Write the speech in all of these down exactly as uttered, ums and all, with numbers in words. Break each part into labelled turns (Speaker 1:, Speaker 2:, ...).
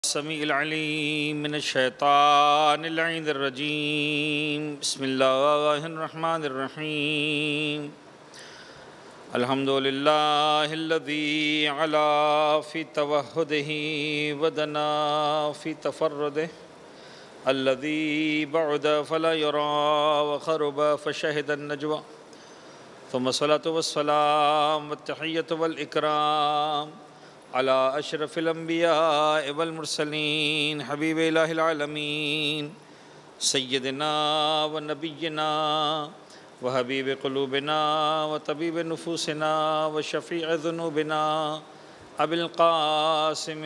Speaker 1: السميع العليم من الشيطان اللعين الرجيم بسم الله الرحمن الرحيم الحمد لله الذي علا في توحده ودنا في تفرده الذي بعد فلا يرى وخرب فشهد النجوى ثم الصلاة والسلام والتحية والإكرام على أشرف الأنبياء والمرسلين حبيب إله العالمين سيدنا ونبينا وحبيب قلوبنا وطبيب نفوسنا وشفيع ذنوبنا أبي القاسم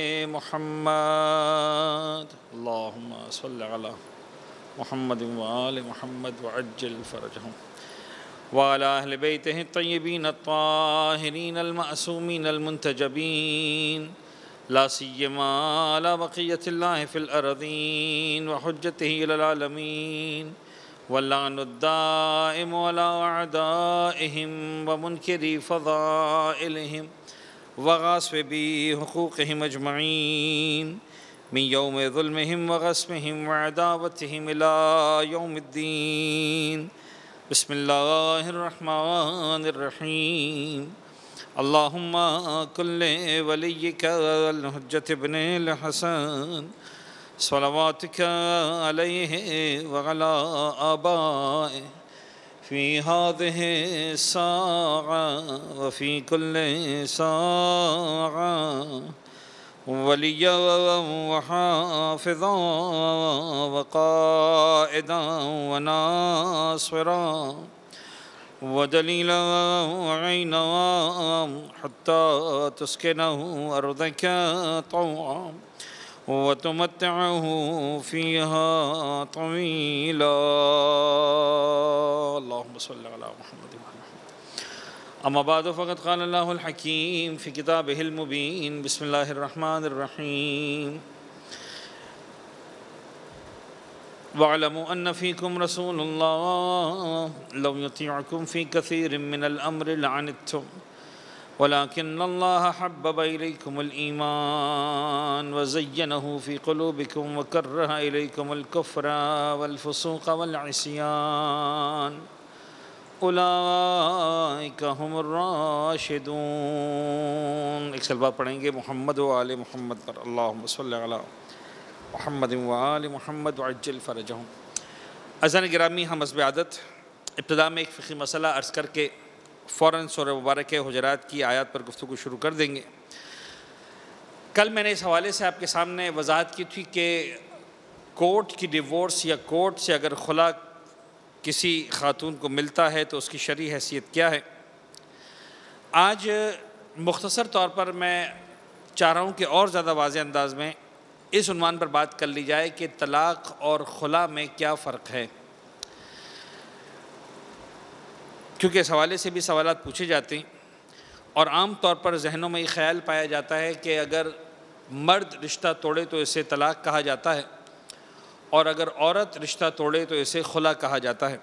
Speaker 1: محمد اللهم صل على محمد وآل محمد وعجل فرجهم وعلى أهل بيته الطيبين الطاهرين المعصومين المنتجبين لا سيما على بقية الله في الأرضين وحجته إلى العالمين واللعن الدائم على أعدائهم ومنكري فضائلهم وغاصبي حقوقهم أجمعين من يوم ظلمهم وغصبهم وعداوتهم إلى يوم الدين بسم الله الرحمن الرحيم اللهم كن لوليك الحجة ابن الحسن صلواتك عليه وعلى آبائه في هذه الساعة وفي كل ساعة وليا وحافظا وقائدا وناصرا ودليلا وعينا حتى تسكنه أرضك طوعا وتمتعه فيها طويلا اللهم صل على محمد وعلى أما بعد فقد قال الله الحكيم في كتابه المبين بسم الله الرحمن الرحيم واعلموا أن فيكم رسول الله لو يطيعكم في كثير من الأمر لعنتم ولكن الله حبب إليكم الإيمان وزينه في قلوبكم وكره إليكم الكفر والفسوق والعصيان اولئک هم الراشدون۔ ایک سلوات پڑھیں گے محمد و آل محمد پر اللہم صلی علی محمد و آل محمد وعجل فرجہم۔ عزیزان گرامی، ہم حسب عادت ابتدا میں ایک فقہی مسئلہ عرض کر کے فوراً سورہ مبارکہ حجرات کی آیات پر گفتگو شروع کر دیں گے۔ کل میں نے اس حوالے سے آپ کے سامنے وضاحت کی تھی کہ کورٹ کی ڈیورس یا کورٹ سے اگر خلا کسی خاتون کو ملتا ہے تو اس کی شرعی حیثیت کیا ہے۔ آج مختصر طور پر میں چاہ رہا ہوں کہ اور زیادہ واضح انداز میں اس عنوان پر بات کر لی جائے کہ طلاق اور خلا میں کیا فرق ہے، کیونکہ اس حوالے سے بھی سوالات پوچھے جاتے ہیں اور عام طور پر ذہنوں میں یہ خیال پایا جاتا ہے کہ اگر مرد رشتہ توڑے تو اسے طلاق کہا جاتا ہے اور اگر عورت رشتہ توڑے تو اسے خلا کہا جاتا ہے۔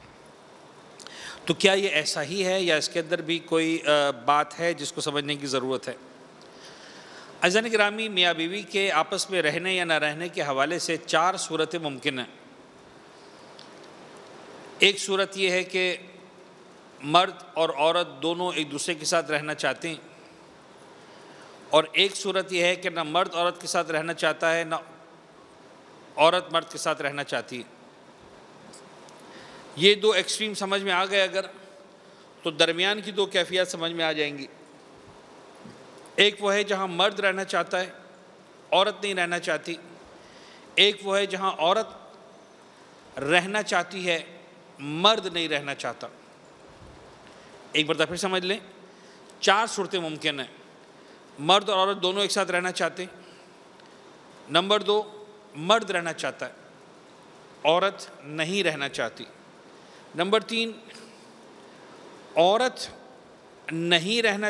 Speaker 1: تو کیا یہ ایسا ہی ہے یا اس کے اندر بھی کوئی بات ہے جس کو سمجھنے کی ضرورت ہے؟ عزیزان گرامی، میاں بیوی کے آپس میں رہنے یا نہ رہنے کے حوالے سے چار صورتیں ممکن ہیں۔ ایک صورت یہ ہے کہ مرد اور عورت دونوں ایک دوسرے کے ساتھ رہنا چاہتے ہیں، اور ایک صورت یہ ہے کہ نہ مرد عورت کے ساتھ رہنا چاہتا ہے نہ عورت مرد کے ساتھ رہنا چاہتی ہے۔ یہ دو ایکسٹریم سمجھ میں آ گئے اگر تو درمیان کی دو کیفیات سمجھ میں آ جائیں گی۔ ایک وہ ہے جہاں مرد رہنا چاہتا ہے، عورت نہیں رہنا چاہتی۔ ایک وہ ہے جہاں عورت رہنا چاہتی ہے، مرد نہیں رہنا چاہتا۔ ایک بار پھر سمجھ لیں، چار صورتیں ممکن ہیں۔ مرد اور عورت دونوں ایک ساتھ رہنا چاہتے ہیں۔ نمبر دو، مرد رہنا چاہتا ہے، عورت نہیں رہنا چاہتی۔ نمبر تین، عورت نہیں رہنا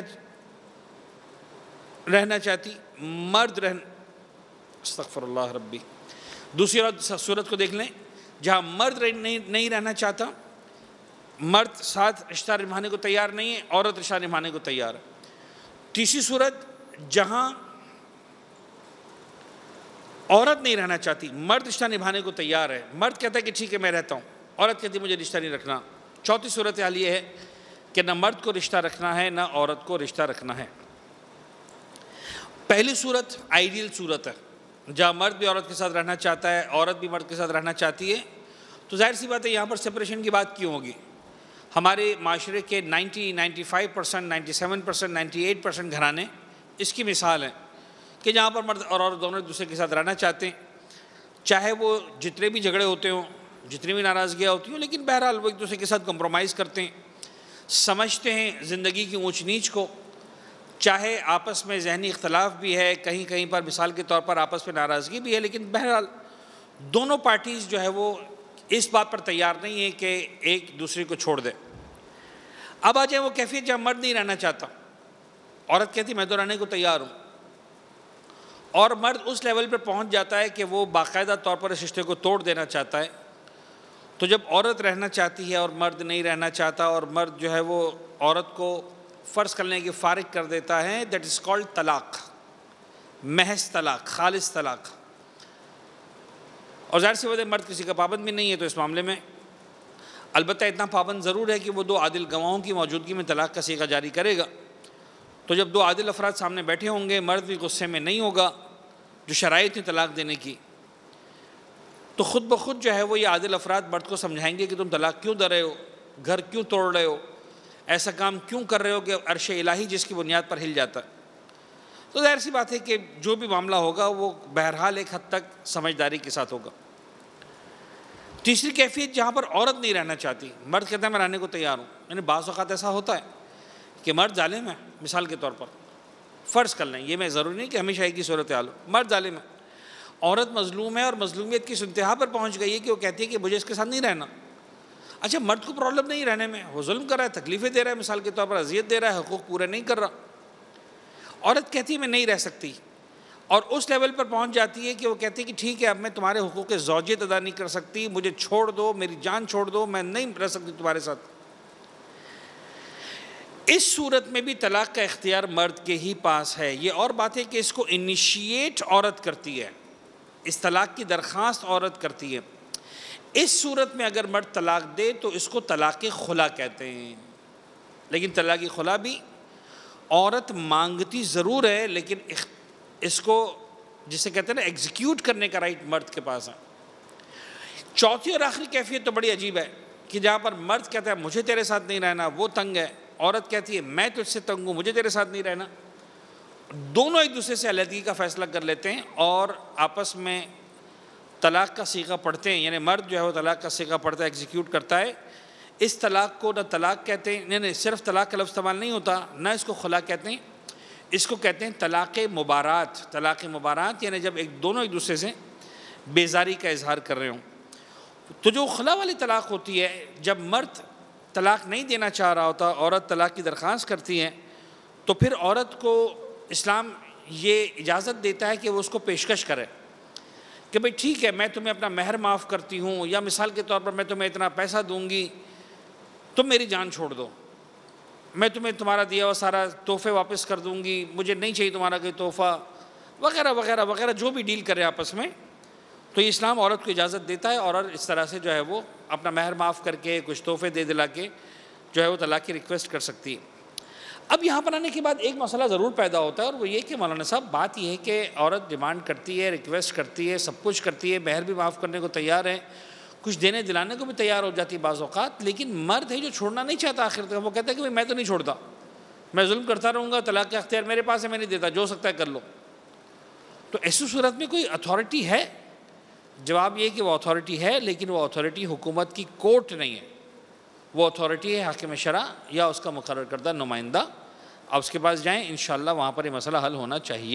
Speaker 1: رہنا چاہتی، مرد رہنا استغفر اللہ ربی دوسری صورت کو دیکھ لیں، جہاں مرد نہیں رہنا چاہتا، مرد ساتھ رشتہ نبھانے کو تیار نہیں ہے، عورت رشتہ نبھانے کو تیار ہے۔ تیسری صورت، جہاں عورت نہیں رہنا چاہتی، مرد رشتہ نبھانے کو تیار ہے، مرد کہتا ہے کہ ٹھیک ہے میں رہتا ہوں، عورت کہتی ہے مجھے رشتہ نہیں رکھنا۔ چوتھی صورتحال یہ ہے کہ نہ مرد کو رشتہ رکھنا ہے نہ عورت کو رشتہ رکھنا ہے۔ پہلی صورت آئیڈیل صورت ہے، جہاں مرد بھی عورت کے ساتھ رہنا چاہتا ہے، عورت بھی مرد کے ساتھ رہنا چاہتی ہے، تو ظاہر سی بات ہے یہاں پر سپریشن کی بات کیوں ہوگی؟ ہمارے معاشرے کے ninety ninety five percent ninety seven percent ninety eight percent گھرانے اس کی مثال ہیں کہ جہاں پر مرد اور عورت دونوں ایک دوسرے کے ساتھ رہنا چاہتے ہیں، چاہے وہ جتنے بھی جھگڑے ہوتے ہوں، جتنی بھی ناراضگیاں ہوتی ہوں، لیکن بہرحال وہ ایک دوسرے کے ساتھ کمپرومائز کرتے ہیں، سمجھتے ہیں زندگی کی اونچ نیچ کو، چاہے آپس میں ذہنی اختلاف بھی ہے، کہیں کہیں پر مثال کے طور پر آپس میں ناراضگی بھی ہے، لیکن بہرحال دونوں پارٹیز جو ہے وہ اس بات پر تیار نہیں ہے کہ ایک دوسرے کو چھوڑ دے۔ اب آ جائیں وہ کیفیت جہاں مرد نہیں رہنا چاہتا، عورت کہتی میں تو رہنے کو تیار ہوں، اور مرد اس لیول پر پہنچ جاتا ہے کہ وہ باقاعدہ طور پر اس رشتے کو توڑ دینا چاہتا ہے۔ تو جب عورت رہنا چاہتی ہے اور مرد نہیں رہنا چاہتا، اور مرد جو ہے وہ عورت کو فرض کرنے کی فارغ کر دیتا ہے، دیٹ از کالڈ طلاق، محض طلاق، خالص طلاق۔ اور ظاہر سی بات ہے مرد کسی کا پابند بھی نہیں ہے تو اس معاملے میں البتہ اتنا پابند ضرور ہے کہ وہ دو عادل گواہوں کی موجودگی میں طلاق کا صیغہ جاری کرے گا۔ تو جب دو عادل افراد سامنے بیٹھے ہوں گے، مرد بھی غصے میں نہیں ہوگا جو شرائط ہیں طلاق دینے کی، تو خود بخود جو ہے وہ یہ عادل افراد مرد کو سمجھائیں گے کہ تم طلاق کیوں دے رہے ہو، گھر کیوں توڑ رہے ہو، ایسا کام کیوں کر رہے ہو کہ عرش الہی جس کی بنیاد پر ہل جاتا ہے۔ تو ظاہر سی بات ہے کہ جو بھی معاملہ ہوگا وہ بہرحال ایک حد تک سمجھداری کے ساتھ ہوگا۔ تیسری کیفیت جہاں پر عورت نہیں رہنا چاہتی، مرد کہتا ہے میں رہنے کو تیار ہوں، یعنی بعض اوقات ایسا ہوتا ہے کہ مرد ظالم ہے، مثال کے طور پر فرض کر لیں، یہ میں ضروری نہیں کہ ہمیشہ ایک ہی صورتحال ہو، مرد ظالم ہے، عورت مظلوم ہے اور مظلومیت کی انتہا پر پہنچ گئی ہے کہ وہ کہتی ہے کہ مجھے اس کے ساتھ نہیں رہنا۔ اچھا مرد کو پرابلم نہیں رہنے میں، وہ ظلم کر رہا ہے، تکلیفیں دے رہا ہے، مثال کے طور پر اذیت دے رہا ہے، حقوق پورے نہیں کر رہا، عورت کہتی ہے میں نہیں رہ سکتی، اور اس لیول پر پہنچ جاتی ہے کہ وہ کہتی ہے کہ ٹھیک ہے اب میں تمہارے حقوق زوجیت ادا نہیں کر سکتی، مجھے چھوڑ دو، میری جان چھوڑ دو، میں نہیں رہ سکتی تمہارے ساتھ۔ اس صورت میں بھی طلاق کا اختیار مرد کے ہی پاس ہے۔ یہ اور بات ہے کہ اس کو انیشیٹ عورت کرتی ہے، اس طلاق کی درخواست عورت کرتی ہے۔ اس صورت میں اگر مرد طلاق دے تو اس کو طلاق خلا کہتے ہیں، لیکن طلاق خلا بھی عورت مانگتی ضرور ہے، لیکن اس کو جسے کہتے ہیں نا ایگزیکیوٹ کرنے کا رائٹ مرد کے پاس ہے۔ چوتھی اور آخری کیفیت تو بڑی عجیب ہے کہ جہاں پر مرد کہتا ہے مجھے تیرے ساتھ نہیں رہنا، وہ تنگ ہے، عورت کہتی ہے میں تجھ سے تنگ ہوں، مجھے تیرے ساتھ نہیں رہنا، دونوں ایک دوسرے سے علیحدگی کا فیصلہ کر لیتے ہیں اور آپس میں طلاق کا صیغہ پڑھتے ہیں، یعنی مرد جو ہے وہ طلاق کا صیغہ پڑھتا ہے، ایگزیکیوٹ کرتا ہے۔ اس طلاق کو نہ طلاق کہتے ہیں، نہیں صرف طلاق کا لفظ استعمال نہیں ہوتا، نہ اس کو خلا کہتے ہیں، اس کو کہتے ہیں طلاق مبارات۔ طلاق مبارات یعنی جب ایک دونوں ایک دوسرے سے بیزاری کا اظہار کر رہے ہوں۔ تو جو خلا والی طلاق ہوتی ہے، جب مرد طلاق نہیں دینا چاہ رہا ہوتا، عورت طلاق کی درخواست کرتی ہے، تو پھر عورت کو اسلام یہ اجازت دیتا ہے کہ وہ اس کو پیشکش کرے کہ بھئی ٹھیک ہے میں تمہیں اپنا مہر معاف کرتی ہوں، یا مثال کے طور پر میں تمہیں اتنا پیسہ دوں گی، تم میری جان چھوڑ دو، میں تمہیں تمہارا دیا ہوا سارا تحفے واپس کر دوں گی، مجھے نہیں چاہیے تمہارا کوئی تحفہ وغیرہ وغیرہ وغیرہ، جو بھی ڈیل کرے آپس میں، تو یہ اسلام عورت کو اجازت دیتا ہے، اور اس طرح سے جو ہے وہ اپنا مہر معاف کر کے کچھ تحفے دے دلا کے جو ہے وہ طلاق کی ریکویسٹ کر سکتی ہے۔ اب یہاں پر آنے کے بعد ایک مسئلہ ضرور پیدا ہوتا ہے، اور وہ یہ کہ مولانا صاحب بات یہ ہے کہ عورت ڈیمانڈ کرتی ہے، ریکویسٹ کرتی ہے، سب کچھ کرتی ہے، مہر بھی معاف کرنے کو تیار ہے، کچھ دینے دلانے کو بھی تیار ہو جاتی ہے بعض اوقات، لیکن مرد ہے جو چھوڑنا نہیں چاہتا آخر تک، وہ کہتا ہے کہ میں تو نہیں چھوڑتا، میں ظلم کرتا رہوں گا، طلاق کا اختیار میرے پاس ہے، میں نہیں دیتا، جو سکتا ہے کر لو۔ تو ایسی صورت میں کوئی اتھارٹی ہے؟ جواب یہ کہ وہ اتھارٹی ہے، لیکن وہ اتھارٹی حکومت کی کورٹ نہیں ہے، وہ اتھارٹی ہے حاکم شرع یا اس کا مقرر کردہ نمائندہ، آپ اس کے پاس جائیں انشاءاللہ وہاں پر یہ مسئلہ حل ہونا چاہیے۔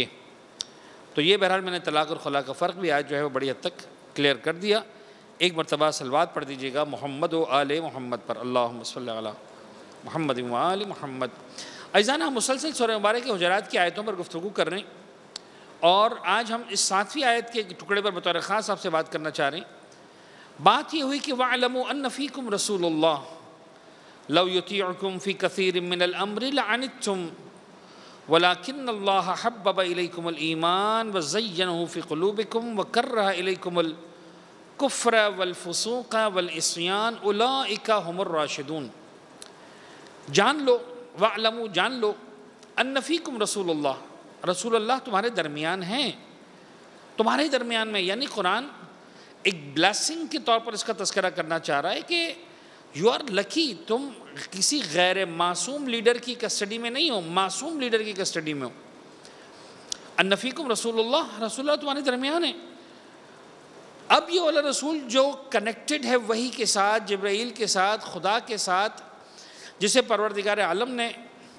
Speaker 1: تو یہ بہرحال میں نے طلاق اور خلا کا فرق بھی آج جو ہے وہ بڑی حد تک کلیئر کر دیا۔ ایک مرتبہ صلوات پڑھ دیجیے گا محمد و آل محمد پر، اللہم صلی علی محمد و آل محمد۔ عزیزان ہم مسلسل سورہ مبارک کے حجرات کی آیتوں پر گفتگو کر رہے ہیں، اور آج ہم اس ساتویں آیت کے ٹکڑے پر بطور خاص آپ سے بات کرنا چاہ رہے ہیں۔ بات یہ ہوئی کہ وَاعْلَمُوا أَنَّ فِيكُمْ رَسُولُ اللَّهِ لَوْ يُطِيعُكُمْ فِي كَثِيرٍ مِّنَ الْأَمْرِ لَعَنِتُّمْ وَلَكِنَّ اللَّهَ حَبَّبَ إِلَيْكُمُ الْإِيمَانَ وَزَيَّنَهُ فِي قُلُوبِكُمْ وَكَرَّهَ إِلَيْكُمُ الْكُفْرَ وَالْفُسُوقَ وَالْعِصْيَانَ أُولَٰئِكَ هُمُ الرَّاشِدُونَ۔ جان لو وَاعْلَمُوا، جان لو، أَنَّ فِيكُمْ رسول اللہ، رسول اللہ تمہارے درمیان ہیں، تمہارے درمیان میں، یعنی قرآن ایک بلیسنگ کے طور پر اس کا تذکرہ کرنا چاہ رہا ہے کہ یو آر لکی، تم کسی غیر معصوم لیڈر کی کسٹڈی میں نہیں ہو، معصوم لیڈر کی کسٹڈی میں ہو۔ ان فیکم رسول اللہ، رسول اللہ تمہارے درمیان ہے۔ اب یہ والا رسول جو کنیکٹڈ ہے وحی کے ساتھ، جبرائیل کے ساتھ، خدا کے ساتھ، جسے پروردگار عالم نے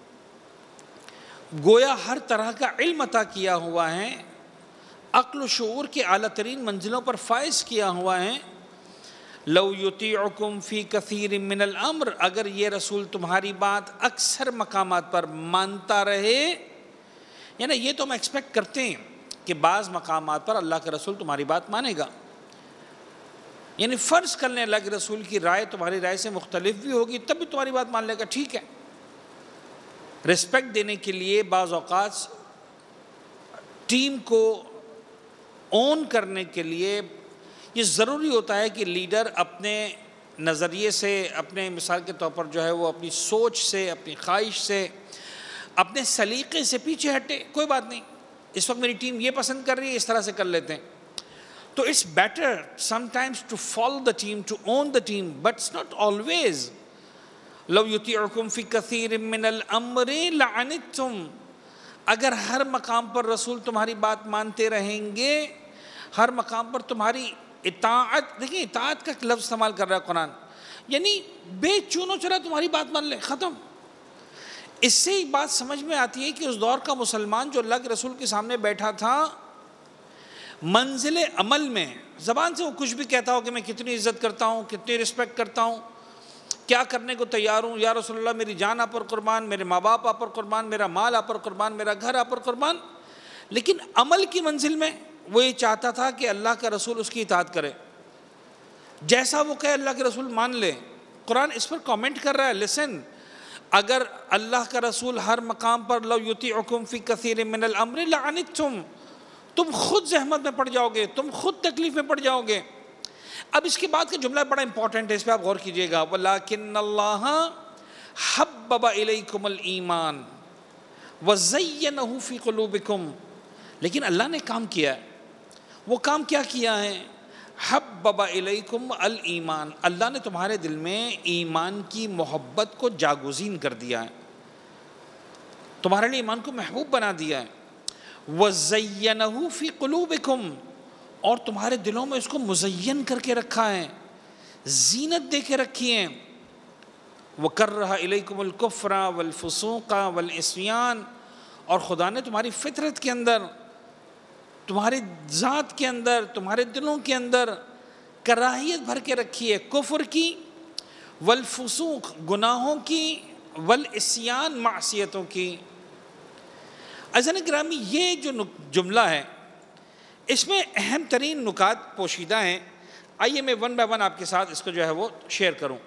Speaker 1: گویا ہر طرح کا علم عطا کیا ہوا ہے، عقل و شعور کے اعلیٰ ترین منزلوں پر فائز کیا ہوا ہے، لو یطیعکم فی کثیر من الامر، اگر یہ رسول تمہاری بات اکثر مقامات پر مانتا رہے، یعنی یہ تو ہم ایکسپیکٹ کرتے ہیں کہ بعض مقامات پر اللہ کا رسول تمہاری بات مانے گا، یعنی فرض کر لیں اللہ کے رسول کی رائے تمہاری رائے سے مختلف بھی ہوگی تب بھی تمہاری بات مان لے گا، ٹھیک ہے۔ ریسپیکٹ دینے کے لیے بعض اوقات ٹیم کو اون کرنے کے لیے یہ ضروری ہوتا ہے کہ لیڈر اپنے نظریے سے، اپنے مثال کے طور پر جو ہے وہ اپنی سوچ سے، اپنی خواہش سے، اپنے سلیقے سے پیچھے ہٹے، کوئی بات نہیں، اس وقت میری ٹیم یہ پسند کر رہی ہے، اس طرح سے کر لیتے ہیں۔ تو it's better sometimes to follow the team, to own the team, but it's not always. لو یطیعکم فی کثیر من الامر لعنتم، اگر ہر مقام پر رسول تمہاری بات مانتے رہیں گے، ہر مقام پر تمہاری اطاعت، دیکھیں اطاعت کا لفظ استعمال کر رہا ہے قرآن، یعنی بے چون و چرا تمہاری بات مان لے، ختم۔ اس سے ایک بات سمجھ میں آتی ہے کہ اس دور کا مسلمان جو اللہ کے رسول کے سامنے بیٹھا تھا، منزل عمل میں زبان سے وہ کچھ بھی کہتا ہو کہ میں کتنی عزت کرتا ہوں، کتنی رسپیکٹ کرتا ہوں، کیا کرنے کو تیار ہوں، یا رسول اللہ میری جان آپ پر قربان، میرے ماں باپ آپ پر قربان، میرا مال آپ پر قربان، میرا گھر آپ پر قربان، لیکن عمل کی منزل میں وہ یہ چاہتا تھا کہ اللہ کا رسول اس کی اطاعت کرے، جیسا وہ کہے اللہ کے رسول مان لے۔ قرآن اس پر کامنٹ کر رہا ہے، لسن، اگر اللہ کا رسول ہر مقام پر لو یطیعکم فی کثیر من الامر لعنتم، تم خود زحمت میں پڑ جاؤ گے، تم خود تکلیف میں پڑ جاؤ گے۔ اب اس کے بعد کا جملہ بڑا امپورٹنٹ ہے، اس پہ آپ غور کیجئے گا، وَلَكِنَّ اللَّهَ حَبَّبَ إِلَيْكُمُ الْإِيمَانَ وَزَيَّنَهُ فِي قُلُوبِكُمْ، لیکن اللہ نے کام کیا ہے، وہ کام کیا کیا ہے؟ حَبَّبَ إِلَيْكُمُ الْإِيمَانَ، اللہ نے تمہارے دل میں ایمان کی محبت کو جاگزین کر دیا ہے، تمہارے لیے ایمان کو محبوب بنا دیا ہے، وَزَيَّنَهُ فِي قُلُوبِكُمْ، اور تمہارے دلوں میں اس کو مزین کر کے رکھا ہے، زینت دے کے رکھی ہے، وَكَرَّهَ إِلَيْكُمُ الْكُفْرَ وَالْفُسُوقَ وَالْعِصْيَانَ، اور خدا نے تمہاری فطرت کے اندر، تمہاری ذات کے اندر، تمہارے دلوں کے اندر کراہیت بھر کے رکھی ہے، کفر کی، والفسوق گناہوں کی، والعصیان معصیتوں کی۔ عزیزان گرامی، یہ جو جملہ ہے اس میں اہم ترین نکات پوشیدہ ہیں، آئیے میں ون بائی ون آپ کے ساتھ اس کو جو ہے وہ شیئر کروں۔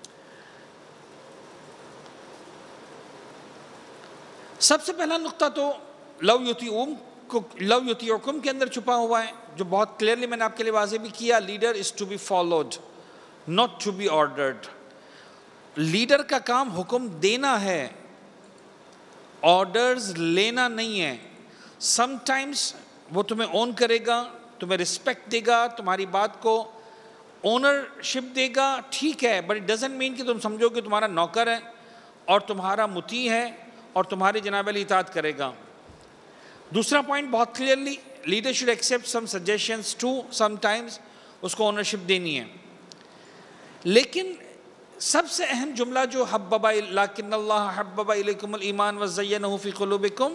Speaker 1: سب سے پہلا نقطہ تو لو لو یطیعکم کے اندر چھپا ہوا ہے، جو بہت کلیئرلی میں نے آپ کے لیے واضح بھی کیا، leader is to be followed not to be ordered۔ Leader کا کام حکم دینا ہے، آرڈرز لینا نہیں ہے۔ سم ٹائمز وہ تمہیں اون کرے گا، تمہیں رسپیکٹ دے گا، تمہاری بات کو اونرشپ دے گا، ٹھیک ہے، بٹ اٹ ڈزنٹ مین کہ تم سمجھو کہ تمہارا نوکر ہے اور تمہارا مطیع ہے اور تمہاری جناب علی اطاعت کرے گا۔ دوسرا پوائنٹ بہت clearly, leader should accept some suggestions too, sometimes اس کو اونرشپ دینی ہے۔ لیکن سب سے اہم جملہ جو حبب لکن اللہ حبب الیکم الایمان وزینہ فی قلوبکم،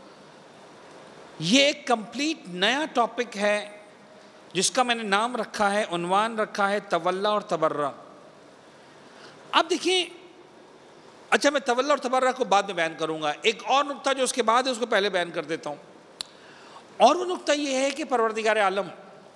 Speaker 1: یہ ایک کمپلیٹ نیا ٹاپک ہے جس کا میں نے نام رکھا ہے، عنوان رکھا ہے تولا اور تبرہ۔ اب دیکھیں، اچھا میں تولا اور تبرہ کو بعد میں بیان کروں گا، ایک اور نقطہ جو اس کے بعد ہے اس کو پہلے بیان کر دیتا ہوں، اور وہ نقطہ یہ ہے کہ پروردگار عالم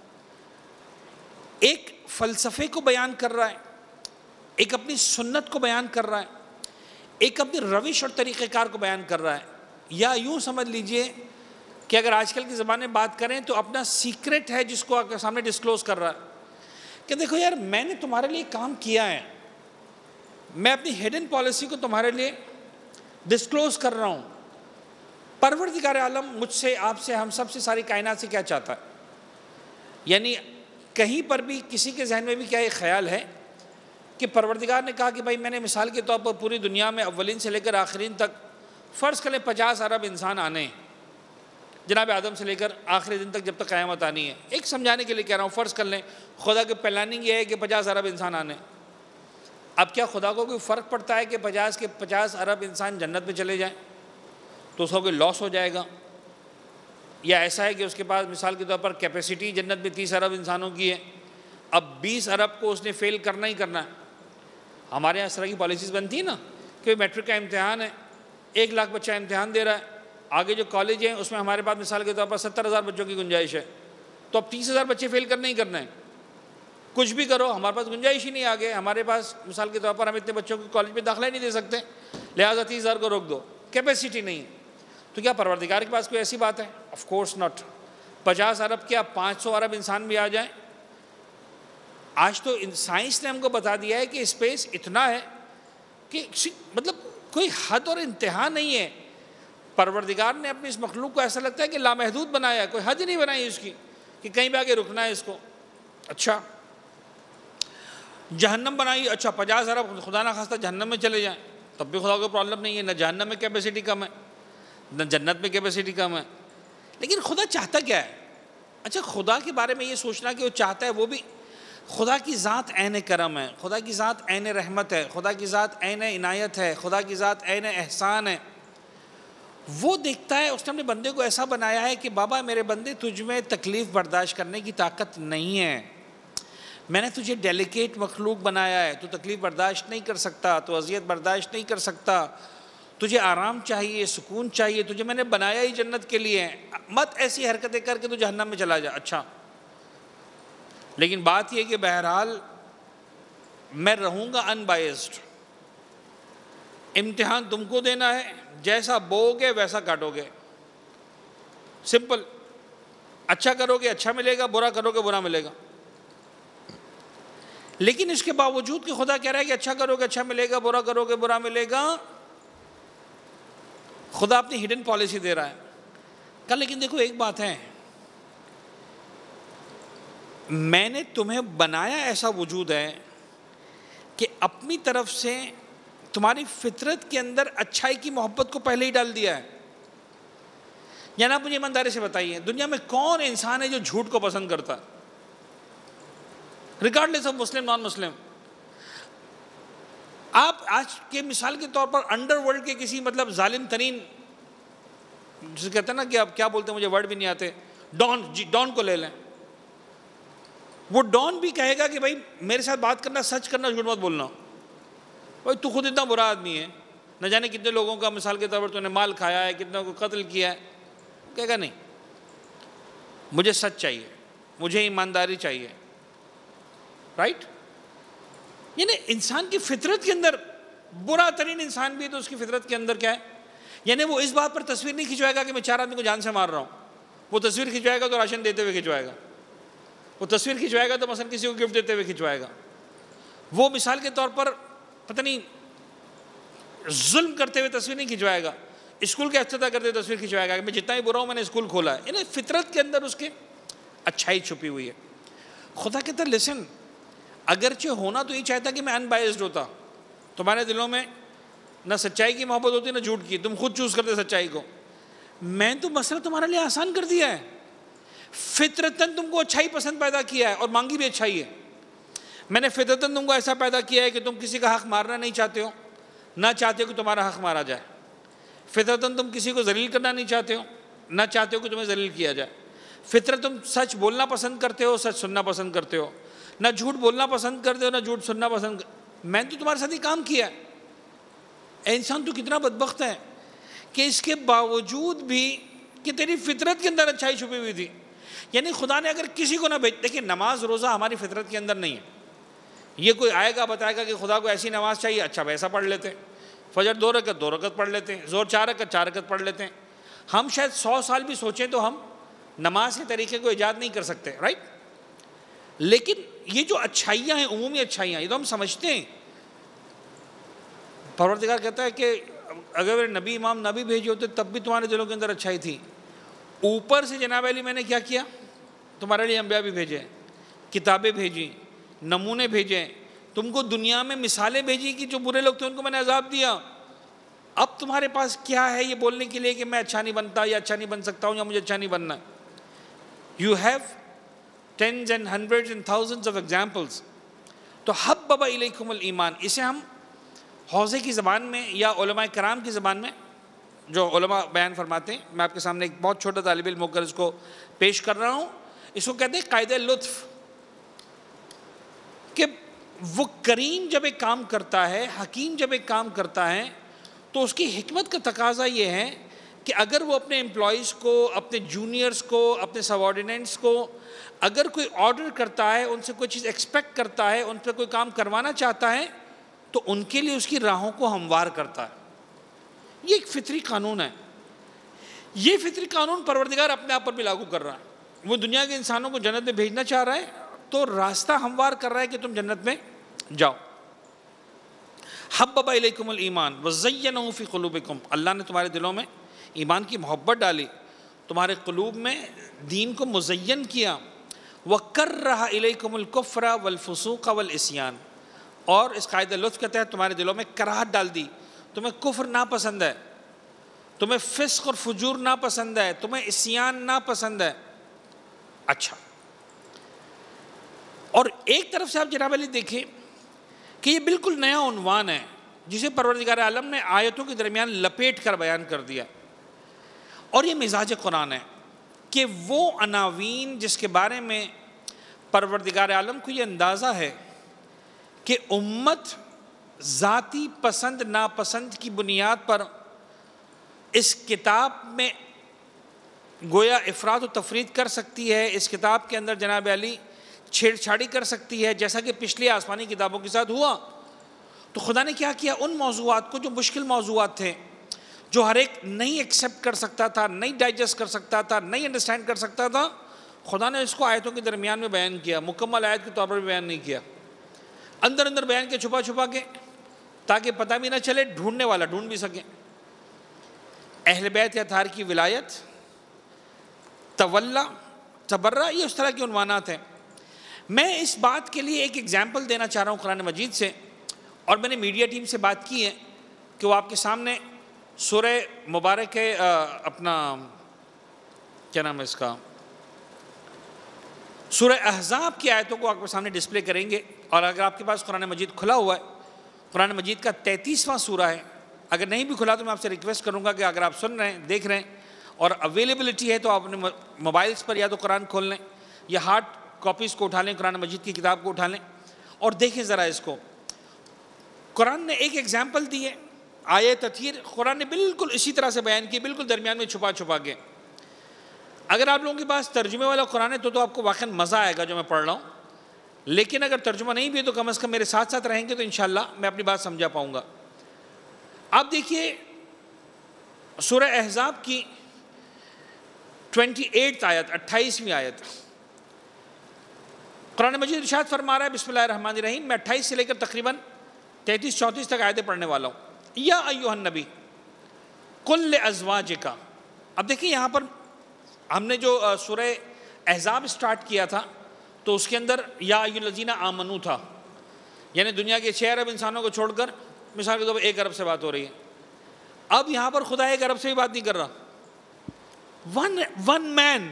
Speaker 1: ایک فلسفے کو بیان کر رہا ہے، ایک اپنی سنت کو بیان کر رہا ہے، ایک اپنی روش اور طریقہ کار کو بیان کر رہا ہے۔ یا یوں سمجھ لیجئے کہ اگر آج کل کی زبان میں بات کریں تو اپنا سیکرٹ ہے جس کو آپ کے سامنے ڈسکلوز کر رہا ہے کہ دیکھو یار میں نے تمہارے لیے کام کیا ہے، میں اپنی ہڈن پالیسی کو تمہارے لیے ڈسکلوز کر رہا ہوں، پروردگار عالم مجھ سے، آپ سے، ہم سب سے، ساری کائنات سے کیا چاہتا ہے. یعنی کہیں پر بھی کسی کے ذہن میں بھی کیا یہ خیال ہے کہ پروردگار نے کہا کہ بھائی میں نے مثال کے طور پر پوری دنیا میں اولین سے لے کر آخرین تک فرض کر لیں پچاس ارب انسان آنے ہیں، جناب آدم سے لے کر آخری دن تک جب تک قیامت آنی ہے. ایک سمجھانے کے لیے کہہ رہا ہوں، فرض کر لیں خدا کی پلاننگ یہ ہے کہ پچاس ارب انسان آنے. اب کیا خدا کو کوئی فرق پڑتا ہے کہ پچاس کے پچاس ارب انسان جنت میں چلے جائیں تو اس کو کوئی لاس ہو جائے گا؟ یا ایسا ہے کہ اس کے پاس مثال کے طور پر کیپیسٹی جنت میں تیس ارب انسانوں کی ہے، اب بیس ارب کو اس نے فیل کرنا ہی کرنا ہے. ہمارے یہاں اس طرح کی پالیسیز بنتی ہیں نا کہ میٹرک کا امتحان ہے، ایک لاکھ بچہ امتحان دے رہا ہے، آگے جو کالج ہیں اس میں ہمارے پاس مثال کے طور پر ستر ہزار بچوں کی گنجائش ہے، تو اب تیس ہزار بچے فیل کرنا ہی کرنا ہے. کچھ بھی کرو ہمارے پاس گنجائش ہی نہیں آگے، ہمارے پاس مثال کے طور پر ہم اتنے بچوں کو کالج میں داخلہ ہی نہیں دے سکتے، لہٰذا تیس ہزار کو روک دو، کیپیسٹی نہیں ہے. تو کیا پروردگار کے پاس کوئی ایسی بات ہے؟ Of course not. پچاس ارب کیا پانچ سو ارب انسان بھی آ جائیں؟ آج تو سائنس نے ہم کو بتا دیا ہے کہ اسپیس اتنا ہے کہ مطلب کوئی حد اور انتہا نہیں ہے. پروردگار نے اپنی اس مخلوق کو ایسا لگتا ہے کہ لامحدود بنایا ہے، کوئی حد نہیں بنائی اس کی کہ کہیں بھی آگے رکنا ہے اس کو. اچھا جہنم بنائی، اچھا پچاس ارب خدا نہ خواستہ جہنم میں چلے جائیں تب بھی خدا کو پرابلم نہیں ہے، نہ جہنم میں کیپیسٹی کم ہے نہ جنت میں کیپیسٹی کم ہے. لیکن خدا چاہتا کیا ہے؟ اچھا خدا کے بارے میں یہ سوچنا کہ وہ چاہتا ہے، وہ بھی خدا کی ذات عین کرم ہے، خدا کی ذات عین رحمت ہے، خدا کی ذات عین عنایت ہے، خدا کی ذات عین احسان ہے. وہ دیکھتا ہے، اس نے اپنے بندے کو ایسا بنایا ہے کہ بابا میرے بندے تجھ میں تکلیف برداشت کرنے کی طاقت نہیں ہے، میں نے تجھے ڈیلیکیٹ مخلوق بنایا ہے، تو تکلیف برداشت نہیں کر سکتا، تو اذیت برداشت نہیں کر سکتا، تجھے آرام چاہیے، سکون چاہیے، تجھے میں نے بنایا ہی جنت کے لیے، مت ایسی حرکتیں کر کے تو جہنم میں چلا جا. اچھا لیکن بات یہ کہ بہرحال میں رہوں گا ان بائزڈ، امتحان تم کو دینا ہے، جیسا بو گے ویسا کاٹو گے، سمپل. اچھا کرو گے اچھا ملے گا، برا کرو گے برا ملے گا. لیکن اس کے باوجود کہ خدا کہہ رہا ہے کہ اچھا کرو گے اچھا ملے گا، برا کرو گے برا ملے گا، خدا اپنی ہڈن پالیسی دے رہا ہے. کل لیکن دیکھو ایک بات ہے، میں نے تمہیں بنایا ایسا وجود ہے کہ اپنی طرف سے تمہاری فطرت کے اندر اچھائی کی محبت کو پہلے ہی ڈال دیا ہے. یعنی آپ مجھے ایمانداری سے بتائیے دنیا میں کون انسان ہے جو جھوٹ کو پسند کرتا ہے؟ Regardless of Muslim non Muslim. آپ آج کے مثال کے طور پر انڈر ورلڈ کے کسی مطلب ظالم ترین، جسے کہتے ہیں نا کہ آپ کیا بولتے ہیں مجھے ورڈ بھی نہیں آتے، ڈان، جی ڈان کو لے لیں. وہ ڈان بھی کہے گا کہ بھائی میرے ساتھ بات کرنا، سچ کرنا، جھوٹ مت بولنا. بھائی تو خود اتنا برا آدمی ہے، نہ جانے کتنے لوگوں کا مثال کے طور پر تو نے مال کھایا ہے، کتنا کو قتل کیا ہے. کہے گا نہیں، مجھے سچ چاہیے، مجھے ایمانداری چاہیے. رائٹ؟ یعنی انسان کی فطرت کے اندر، برا ترین انسان بھی تو اس کی فطرت کے اندر کیا ہے؟ یعنی وہ اس بات پر تصویر نہیں کھنچوائے گا کہ میں چار آدمی کو جان سے مار رہا ہوں. وہ تصویر کھنچوائے گا تو راشن دیتے ہوئے کھنچوائے گا، وہ تصویر کھنچوائے گا تو مثلا کسی کو گفٹ دیتے ہوئے کھنچوائے گا. وہ مثال کے طور پر پتہ نہیں ظلم کرتے ہوئے تصویر نہیں کھنچوائے گا، اسکول کا افتتاح کرتے ہوئے تصویر کھنچوائے گا کہ میں جتنا ہی برا ہوں میں نے اسکول کھولا ہے. یعنی فطرت کے اندر اس کے اچھائی چھپی ہوئی ہے. خدا کہتا ہے لسن، اگرچہ ہونا تو یہ چاہتا کہ میں ان بائزڈ ہوتا، تمہارے دلوں میں نہ سچائی کی محبت ہوتی نہ جھوٹ کی، تم خود چوز کرتے سچائی کو. میں تو مسئلہ تمہارے لیے آسان کر دیا ہے، فطرتاً تم کو اچھائی پسند پیدا کیا ہے اور مانگی بھی اچھائی ہے. میں نے فطرتاً تم کو ایسا پیدا کیا ہے کہ تم کسی کا حق مارنا نہیں چاہتے ہو، نہ چاہتے ہو کہ تمہارا حق مارا جائے. فطرتاً تم کسی کو ذلیل کرنا نہیں چاہتے ہو، نہ چاہتے ہو کہ تمہیں ذلیل کیا جائے. فطرت تم سچ بولنا پسند کرتے ہو، سچ سننا پسند کرتے ہو، نہ جھوٹ بولنا پسند کرتے ہو نہ جھوٹ سننا پسند. میں نے تو تمہارے ساتھ ہی کام کیا ہے. اے انسان تو کتنا بدبخت ہے کہ اس کے باوجود بھی کہ تیری فطرت کے اندر اچھائی چھپی ہوئی تھی. یعنی خدا نے اگر کسی کو نہ بھیج، دیکھیں نماز روزہ ہماری فطرت کے اندر نہیں ہے. یہ کوئی آئے گا بتائے گا کہ خدا کو ایسی نماز چاہیے، اچھا ویسا پڑھ لیتے. فجر دو رکعت دو رکعت پڑھ لیتے ہیں، زور چار رکعت چار رکعت پڑھ لیتے ہیں۔ ہم شاید سو سال بھی سوچیں تو ہم نماز کے طریقے کو ایجاد نہیں کر سکتے، رائٹ؟ لیکن یہ جو اچھائیاں ہیں، عمومی اچھائیاں، یہ تو ہم سمجھتے ہیں۔ پروردگار کہتا ہے کہ اگر میرے نبی امام نبی بھیجے ہوتے تب بھی تمہارے دلوں کے اندر اچھائی تھی، اوپر سے جناب علی میں نے کیا کیا، تمہارے لیے انبیاء بھی بھیجے، کتابیں بھیجی، نمونے بھیجے، تم کو دنیا میں مثالیں بھیجی کہ جو برے لوگ تھے ان کو میں نے عذاب دیا۔ اب تمہارے پاس کیا ہے یہ بولنے کے لیے کہ میں اچھا نہیں بنتا یا اچھا نہیں بن سکتا ہوں یا مجھے اچھا نہیں بننا؟ You have tens and hundreds and thousands of examples. تو حبب الیکم الایمان، اسے ہم حوزے کی زبان میں یا علماء کرام کی زبان میں جو علماء بیان فرماتے ہیں، میں آپ کے سامنے ایک بہت چھوٹا طالب علم ہو کر اس کو پیش کر رہا ہوں، اس کو کہتے ہیں قاعدہ لطف، کہ وہ کریم جب ایک کام کرتا ہے، حکیم جب ایک کام کرتا ہے تو اس کی حکمت کا تقاضا یہ ہے کہ اگر وہ اپنے امپلائیز کو، اپنے جونیئرز کو، اپنے سبارڈیننٹس کو اگر کوئی آرڈر کرتا ہے، ان سے کوئی چیز ایکسپیکٹ کرتا ہے، ان پہ کوئی کام کروانا چاہتا ہے تو ان کے لیے اس کی راہوں کو ہموار کرتا ہے۔ یہ ایک فطری قانون ہے۔ یہ فطری قانون پروردگار اپنے آپ پر بھی لاگو کر رہا ہے۔ وہ دنیا کے انسانوں کو جنت میں بھیجنا چاہ رہا ہے تو راستہ ہموار کر رہا ہے کہ تم جنت میں جاؤ۔ حبب الیکم الایمان وزینہ فی قلوبکم، اللہ نے تمہارے دلوں میں ایمان کی محبت ڈالی، تمہارے قلوب میں دین کو مزین کیا۔ وکرہ الیکم الکفر والفسوق والعصیان، اور اس قاعدہ لطف کے تحت تمہارے دلوں میں کراہت ڈال دی، تمہیں کفر ناپسند ہے، تمہیں فسق اور فجور ناپسند ہے، تمہیں عصیان ناپسند ہے۔ اچھا، اور ایک طرف سے آپ جناب علی دیکھیں کہ یہ بالکل نیا عنوان ہے جسے پروردگار عالم نے آیتوں کے درمیان لپیٹ کر بیان کر دیا، اور یہ مزاج قرآن ہے کہ وہ عناوین جس کے بارے میں پروردگار عالم کو یہ اندازہ ہے کہ امت ذاتی پسند ناپسند کی بنیاد پر اس کتاب میں گویا افراد و تفرید کر سکتی ہے، اس کتاب کے اندر جناب علی چھیڑ چھاڑی کر سکتی ہے، جیسا کہ پچھلی آسمانی کتابوں کے ساتھ ہوا۔ تو خدا نے کیا کیا، ان موضوعات کو جو مشکل موضوعات تھے، جو ہر ایک نہیں ایکسیپٹ کر سکتا تھا، نہیں ڈائجسٹ کر سکتا تھا، نہیں انڈرسٹینڈ کر سکتا تھا، خدا نے اس کو آیتوں کے درمیان میں بیان کیا، مکمل آیت کے طور پر بیان نہیں کیا، اندر اندر بیان کے چھپا چھپا کے، تاکہ پتہ بھی نہ چلے، ڈھونڈنے والا ڈھونڈ بھی سکے۔ اہل بیت اطہار کی ولایت، تولا، تبرہ، یہ اس طرح کے عنوانات ہیں۔ میں اس بات کے لیے ایک ایگزامپل دینا چاہ رہا ہوں قرآن مجید سے، اور میں نے میڈیا ٹیم سے بات کی ہے کہ وہ آپ کے سامنے سورہ مبارک ہے، اپنا کیا نام ہے اس کا، سورہ احزاب کی آیتوں کو آپ کے سامنے ڈسپلے کریں گے۔ اور اگر آپ کے پاس قرآن مجید کھلا ہوا ہے، قرآن مجید کا تینتیسواں سورہ ہے، اگر نہیں بھی کھلا تو میں آپ سے ریکویسٹ کروں گا کہ اگر آپ سن رہے ہیں، دیکھ رہے ہیں اور اویلیبلٹی ہے تو آپ اپنے موبائلز پر یا تو قرآن کھول لیں یا ہارڈ کاپیز کو اٹھا لیں، قرآن مجید کی کتاب کو اٹھا لیں اور دیکھیں ذرا اس کو۔ قرآن نے ایک ایگزامپل دی ہے، آیہ تطہیر قرآن نے بالکل اسی طرح سے بیان کی، بالکل درمیان میں چھپا چھپا کے۔ اگر آپ لوگوں کے پاس ترجمے والا قرآن ہے تو تو آپ کو واقعاً مزہ آئے گا جو میں پڑھ رہا ہوں، لیکن اگر ترجمہ نہیں بھی ہے تو کم از کم میرے ساتھ ساتھ رہیں گے تو انشاءاللہ میں اپنی بات سمجھا پاؤں گا۔ آپ دیکھیے سورہ احزاب کی اٹھائیسویں آیت، اٹھائیسویں آیت، قرآن مجید ارشاد فرما رہا ہے، بسم اللہ الرحمن الرحیم، میں اٹھائیس سے لے کر تقریباً تینتیس چونتیس تک آیتیں پڑھنے والا ہوں۔ یا ایھا النبی قل لازواجک، اب دیکھیں یہاں پر ہم نے جو سورہ احزاب سٹارٹ کیا تھا تو اس کے اندر یا ایھا الذین آمنوا تھا، یعنی دنیا کے چھ ارب انسانوں کو چھوڑ کر مثال کے طور پر ایک ارب سے بات ہو رہی ہے۔ اب یہاں پر خدا ایک ارب سے بھی بات نہیں کر رہا، one one man,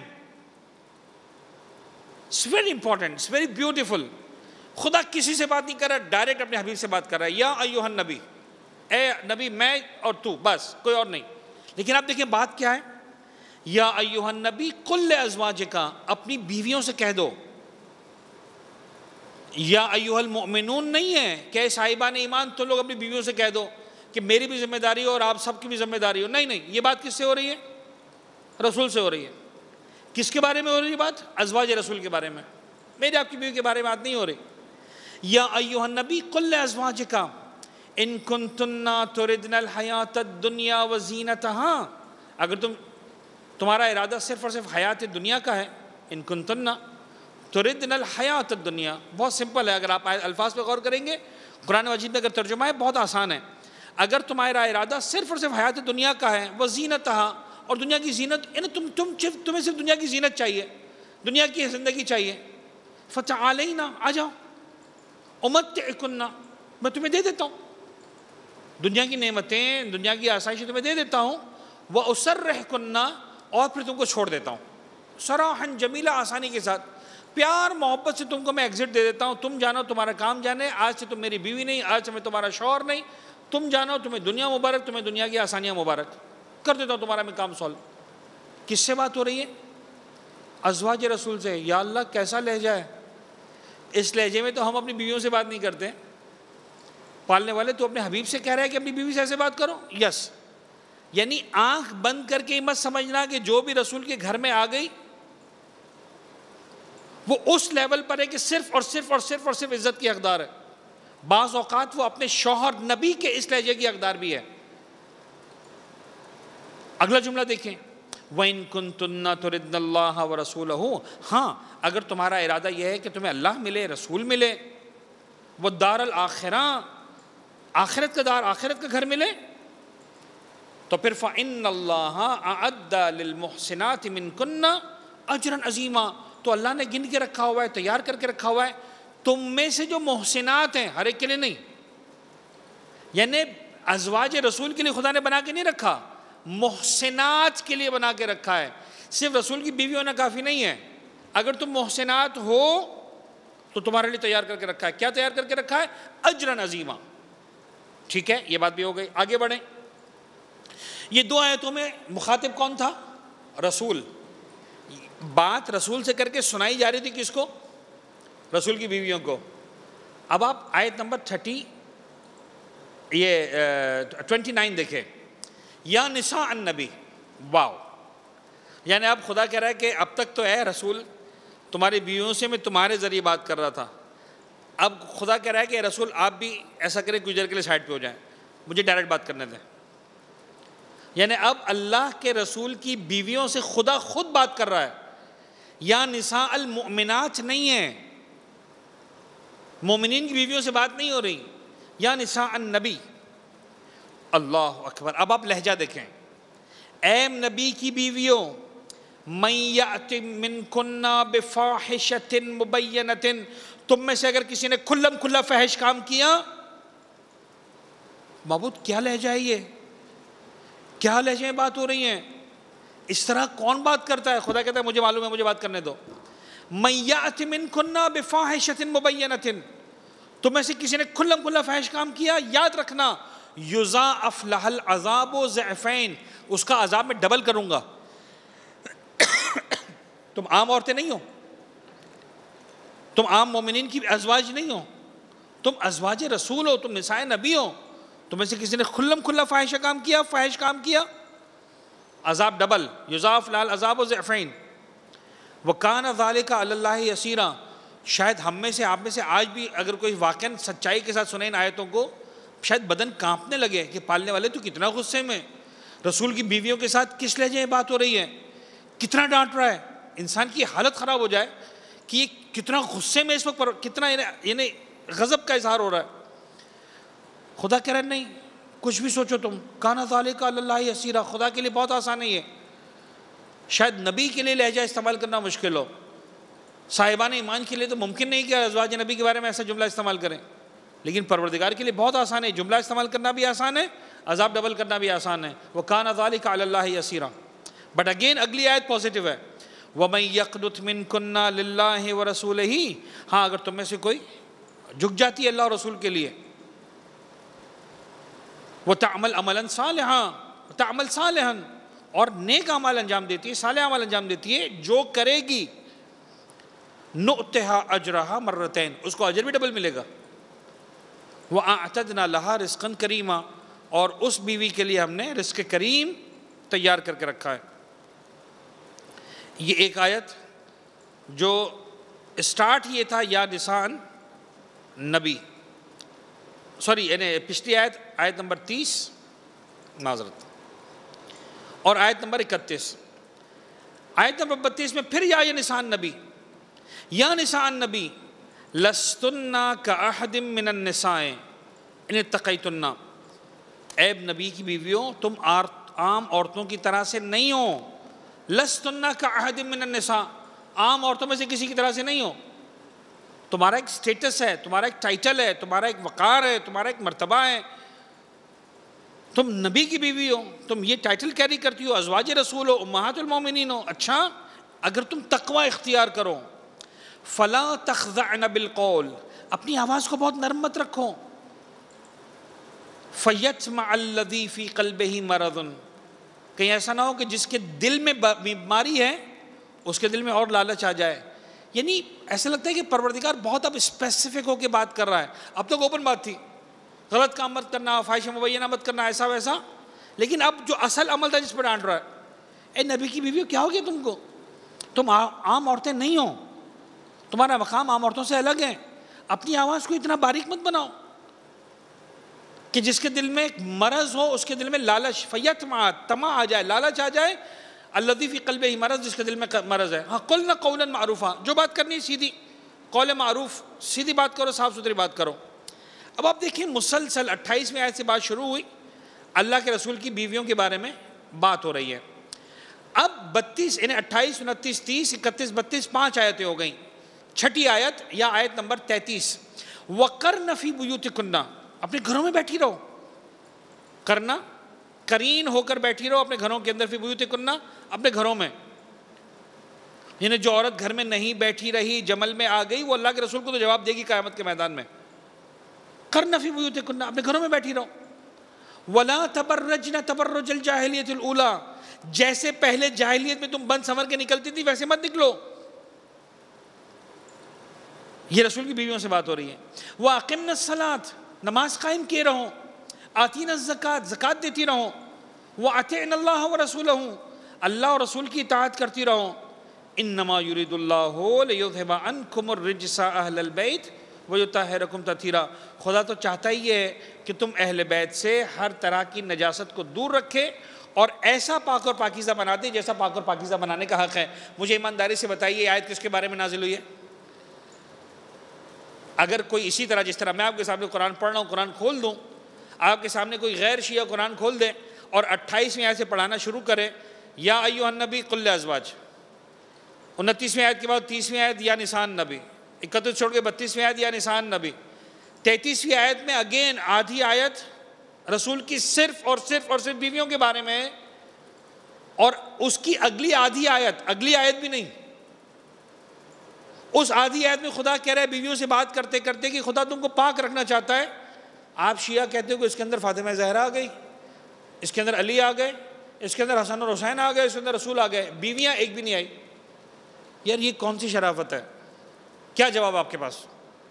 Speaker 1: it's very important, it's very beautiful. خدا کسی سے بات نہیں کر رہا، ڈائریکٹ اپنے حبیب سے بات کر رہا ہے، یا ایھا النبی، اے نبی میں اور تو، بس کوئی اور نہیں۔ لیکن آپ دیکھیں بات کیا ہے، یا ایھا النبی قل لازواجک، اپنی بیویوں سے کہہ دو، یا ایھا المؤمنون نہیں ہے کہ اے صاحبان ایمان تو لوگ اپنی بیویوں سے کہہ دو کہ میری بھی ذمہ داری ہو اور آپ سب کی بھی ذمہ داری ہو، نہیں نہیں، یہ بات کس سے ہو رہی ہے؟ رسول سے ہو رہی ہے۔ کس کے بارے میں ہو رہی ہے بات؟ ازواج رسول کے بارے میں، میرے آپ کی بیوی کے بارے میں بات نہیں ہو رہی۔ یا ایھا النبی قل لازواجک، ان کنتن تردن الحیات الدنیا وزینتہا، اگر تم تمہارا ارادہ صرف اور صرف حیات دنیا کا ہے، ان کنتن تردن الحیات الدنیا، بہت سمپل ہے، اگر آپ الفاظ پہ غور کریں گے قرآن مجید میں اگر ترجمہ ہے بہت آسان ہے. اگر تمہارا ارادہ صرف اور صرف حیات دنیا کا ہے وزینتہا، اور دنیا کی زینت، یعنی تم تم تمہیں صرف دنیا کی زینت چاہیے، دنیا کی زندگی چاہیے، فتعالینا، آ جاؤ، امتعکن، میں تمہیں دے دیتا ہوں دنیا کی نعمتیں، دنیا کی آسائشیں تمہیں دے دیتا ہوں، وَأُسَرِّحْكُنَّ، اور پھر تم کو چھوڑ دیتا ہوں سراحً جمیلہ، آسانی کے ساتھ، پیار محبت سے تم کو میں ایگزٹ دے دیتا ہوں، تم جانو تمہارا کام جانے، آج سے تم میری بیوی نہیں، آج سے میں تمہارا شوہر نہیں، تم جانو تمہیں دنیا مبارک، تمہیں دنیا کی آسانیاں مبارک، کر دیتا ہوں تمہارا میں کام سولو. کس سے بات ہو رہی ہے؟ ازواج رسول سے. یا اللہ کیسا لہجہ ہے، اس لہجے میں تو ہم اپنی بیویوں سے بات نہیں کرتے. پالنے والے تو اپنے حبیب سے کہہ رہے ہیں کہ اپنی بیوی سے ایسے بات کرو. یس، یعنی آنکھ بند کر کے مت سمجھنا کہ جو بھی رسول کے گھر میں آ گئی وہ اس لیول پر ہے کہ صرف اور صرف اور صرف اور صرف عزت کی حقدار ہے. بعض اوقات وہ اپنے شوہر نبی کے اس لہجے کی حقدار بھی ہے. اگلا جملہ دیکھیں، وَإِن كُنتُنَّ تُرِدْنَ اللَّهَ وَرَسُولَهُ، ہاں اگر تمہارا ارادہ یہ ہے کہ تمہیں اللہ ملے، رسول ملے، وہ دار الآخرہ، آخرت کا دار، آخرت کا گھر ملے، تو پھر فَإِنَّ اللَّهَ أَعَدَّ لِلْمُحْسِنَاتِ مِنْكُنَّ أَجْرًا عَظِيمًا، تو اللہ نے گن کے رکھا ہوا ہے، تیار کر کے رکھا ہوا ہے تم میں سے جو محسنات ہیں، ہر ایک کے لیے نہیں، یعنی ازواج رسول کے لیے خدا نے بنا کے نہیں رکھا، محسنات کے لیے بنا کے رکھا ہے. صرف رسول کی بیوی ہونا کافی نہیں ہے، اگر تم محسنات ہو تو تمہارے لیے تیار کر کے رکھا ہے. کیا تیار کر کے رکھا ہے؟ اجرن عظیمہ. ٹھیک ہے، یہ بات بھی ہو گئی. آگے بڑھیں. یہ دو آیتوں میں مخاطب کون تھا؟ رسول. بات رسول سے کر کے سنائی جا رہی تھی کس کو؟ رسول کی بیویوں کو. اب آپ آیت نمبر تھرٹی یہ ٹوینٹی نائن دیکھیں، یا نساء النبی. واو، یعنی اب خدا کہہ رہا ہے کہ اب تک تو اے رسول تمہاری بیویوں سے میں تمہارے ذریعے بات کر رہا تھا، اب خدا کہہ رہا ہے کہ رسول آپ بھی ایسا کریں کچھ دیر کے لیے سائڈ پہ ہو جائیں، مجھے ڈائریکٹ بات کرنے دیں. یعنی اب اللہ کے رسول کی بیویوں سے خدا خود بات کر رہا ہے. یا نساء المؤمنات نہیں ہے، مومنین کی بیویوں سے بات نہیں ہو رہی، یا نساء النبی. اللہ اکبر. اب آپ لہجہ دیکھیں، اے نبی کی بیویوں، من یأت منکن بفاحشۃ مبینۃ، تم میں سے اگر کسی نے کھلم کھلا فحش کام کیا. معبود کیا لہجہ ہے یہ؟ کیا لہجے میں بات ہو رہی ہیں؟ اس طرح کون بات کرتا ہے؟ خدا کہتا ہے مجھے معلوم ہے، مجھے بات کرنے دو. من یأت منکن بفاحشۃ مبینۃ، تم میں سے کسی نے کھلم کھلا فحش کام کیا، یاد رکھنا یضاعف لها العذاب ضعفین، اس کا عذاب میں ڈبل کروں گا. تم عام عورتیں نہیں ہو، تم عام مومنین کی ازواج نہیں ہو، تم ازواج رسول ہو، تم نساء نبی ہو. تم میں سے کسی نے کھلم کھلا فحش کام کیا، فحش کام کیا، عذاب ڈبل، یضاعف لها العذاب ضعفین. وَكَانَ ذَلِكَ عَلَى اللَّهِ يَسِيرًا. شاید ہم میں سے، آپ میں سے آج بھی اگر کوئی واقعاً سچائی کے ساتھ سنیں ان آیتوں کو، شاید بدن کانپنے لگے کہ پالنے والے تو کتنا غصے میں، رسول کی بیویوں کے ساتھ کس لہجے میں بات ہو رہی ہے، کتنا ڈانٹ رہا ہے. انسان کی حالت خراب ہو جائے کہ یہ کتنا غصے میں اس وقت پر، کتنا یعنی غضب کا اظہار ہو رہا ہے. خدا کہہ رہا ہے نہیں، کچھ بھی سوچو تم، کانا ذالک علی اللہ یسیرا، خدا کے لیے بہت آسان ہے یہ. شاید نبی کے لیے لہجہ استعمال کرنا مشکل ہو، صاحبان ایمان کے لیے تو ممکن نہیں کہ ازواج نبی کے بارے میں ایسا جملہ استعمال کریں، لیکن پروردگار کے لیے بہت آسان ہے. جملہ استعمال کرنا بھی آسان ہے، عذاب ڈبل کرنا بھی آسان ہے. وَكَانَ ذَلِكَ عَلَى اللَّهِ يَسِيرًا. بٹ اگین اگلی آیت پازیٹیو ہے، وَمَن يَقْنُتْ مِنكُنَّ لِلَّهِ وَرَسُولِهِ. ہاں اگر تم میں سے کوئی جھک جاتی ہے اللہ اور رسول کے لیے، وَتَعْمَلْ عَمَلًا صَالِحًا، تعمل صالحًا، اور نیک اعمال انجام دیتی ہے، صالح اعمال انجام دیتی ہے، جو کرے گی نُؤْتِهَا أَجْرَهَا مرتين، اس کو اجر بھی ڈبل ملے گا. وَأَعْتَدْنَا لَهَا رِزْقًا كَرِيمًا، اور اس بیوی کے لیے ہم نے رزق کریم تیار کر کے رکھا ہے. یہ ایک آیت جو اسٹارٹ یہ تھا یا نساء نبی، سوری یعنی پچھلی آیت آیت نمبر تیس معذرت اور آیت نمبر اکتیس. آیت نمبر بتیس میں پھر یا نساء النبی یا نساء النبی لستن کاحد من النساء ان اتقیتن، اے نبی کی بیویوں تم عام عورتوں کی طرح سے نہیں ہو. لستن کاحد من النساء، عام عورتوں میں سے کسی کی طرح سے نہیں ہو. تمہارا ایک سٹیٹس ہے، تمہارا ایک ٹائٹل ہے، تمہارا ایک وقار ہے، تمہارا ایک مرتبہ ہے. تم نبی کی بیوی ہو، تم یہ ٹائٹل کیری کرتی ہو، ازواج رسول ہو، امہات المومنین ہو. اچھا اگر تم تقوی اختیار کرو، فلا تخضعن بالقول، اپنی آواز کو بہت نرم مت رکھو. فیطمع الذی فی قلبہ مرض، کہیں ایسا نہ ہو کہ جس کے دل میں بیماری ہے اس کے دل میں اور لالچ آ جائے. یعنی ایسا لگتا ہے کہ پروردگار بہت اب اسپیسیفک ہو کے بات کر رہا ہے. اب تک اوپن بات تھی، غلط کام مت کرنا، فاحشہ مبینہ مت کرنا، ایسا ویسا. لیکن اب جو اصل عمل تھا جس پر ڈانٹ رہا ہے، اے نبی کی بیویوں کیا ہو گیا تم کو؟ تم عام عورتیں نہیں ہو، تمہارا مقام عام عورتوں سے الگ ہے. اپنی آواز کو اتنا باریک مت بناؤ کہ جس کے دل میں ایک مرض ہو، اس کے دل میں لالچ، فیطمع، طمع آ جائے، لالچ آ جائے. الذی فی قلبہ مرض، جس کے دل میں مرض ہے. ہاں قلنا قولا معروفا، جو بات کرنی ہے سیدھی، قول معروف، سیدھی بات کرو، صاف ستھری بات کرو. اب آپ دیکھیں مسلسل اٹھائیسویں آیت سے بات شروع ہوئی، اللہ کے رسول کی بیویوں کے بارے میں بات ہو رہی ہے. اب بتیس یعنی اٹھائیس انتیس تیس اکتیس بتیس پانچ آیتیں ہو گئیں. چھٹی آیت یا آیت نمبر تینتیس، وَقَرْنَ فِي بُيُوتِكُنَّ، اپنے گھروں میں بیٹھی رہو. کرنا قرین ہو کر بیٹھی رہو اپنے گھروں کے اندر، فی بیوتکن، اپنے گھروں میں. یعنی جو عورت گھر میں نہیں بیٹھی رہی، جمل میں آ گئی، وہ اللہ کے رسول کو تو جواب دے گی قیامت کے میدان میں. کرنا فی بیوتکن، اپنے گھروں میں بیٹھی رہو. وَلَا تَبَرَّجْنَ تَبَرُّجَ الْجَاهِلِيَّةِ الْأُولَىٰ، جیسے پہلے جاہلیت میں تم بند سنور کے نکلتی تھی ویسے مت نکلو. یہ رسول کی بیویوں سے بات ہو رہی ہے. وَأَقِمْنَ الصَّلَاةَ، نماز قائم کیے رہو. آتین الزکاة، زکاة دیتی رہو. وَأَطِعْنَ اللَّهَ وَرَسُولَهُ، اللہ اور رسول کی اطاعت کرتی رہو. إِنَّمَا يُرِيدُ اللَّهُ لِيُذْهِبَ عَنْكُمُ الرِّجْسَ أَهْلَ الْبَيْتِ وَيُطَهِّرَكُمْ تَطْهِيرًا، خدا تو چاہتا ہی ہے کہ تم اہل بیت سے ہر طرح کی نجاست کو دور رکھے اور ایسا پاک اور پاکیزہ بنا دے جیسا پاک اور پاکیزہ بنانے کا حق ہے. مجھے ایمانداری سے بتائیے یہ آیت کس کے بارے میں نازل ہوئی ہے؟ اگر کوئی اسی طرح جس طرح میں آپ کے سامنے قرآن پڑھ رہا ہوں، قرآن کھول دوں، آپ کے سامنے کوئی غیر شیعہ قرآن کھول دے اور اٹھائیسویں آیت سے پڑھانا شروع کرے، یا ایھا النبی قل لازواج، انتیسویں آیت کے بعد تیسویں آیت یا نساء النبی، اکتیس چھوڑ کے بتیسویں آیت یا نساء النبی، تینتیسویں آیت میں اگین آدھی آیت رسول کی صرف اور صرف اور صرف بیویوں کے بارے میں ہے، اور اس کی اگلی آدھی آیت، اگلی آیت بھی نہیں، اس آدھی آیت میں خدا کہہ رہا ہے بیویوں سے بات کرتے کرتے کہ خدا تم کو پاک رکھنا چاہتا ہے. آپ شیعہ کہتے ہو کہ اس کے اندر فاطمہ زہرا آ گئی، اس کے اندر علی آ گئے، اس کے اندر حسن اور حسین آ گئے، اس کے اندر رسول آ گئے، بیویاں ایک بھی نہیں آئی. یار یہ کون سی شرافت ہے؟ کیا جواب آپ کے پاس؟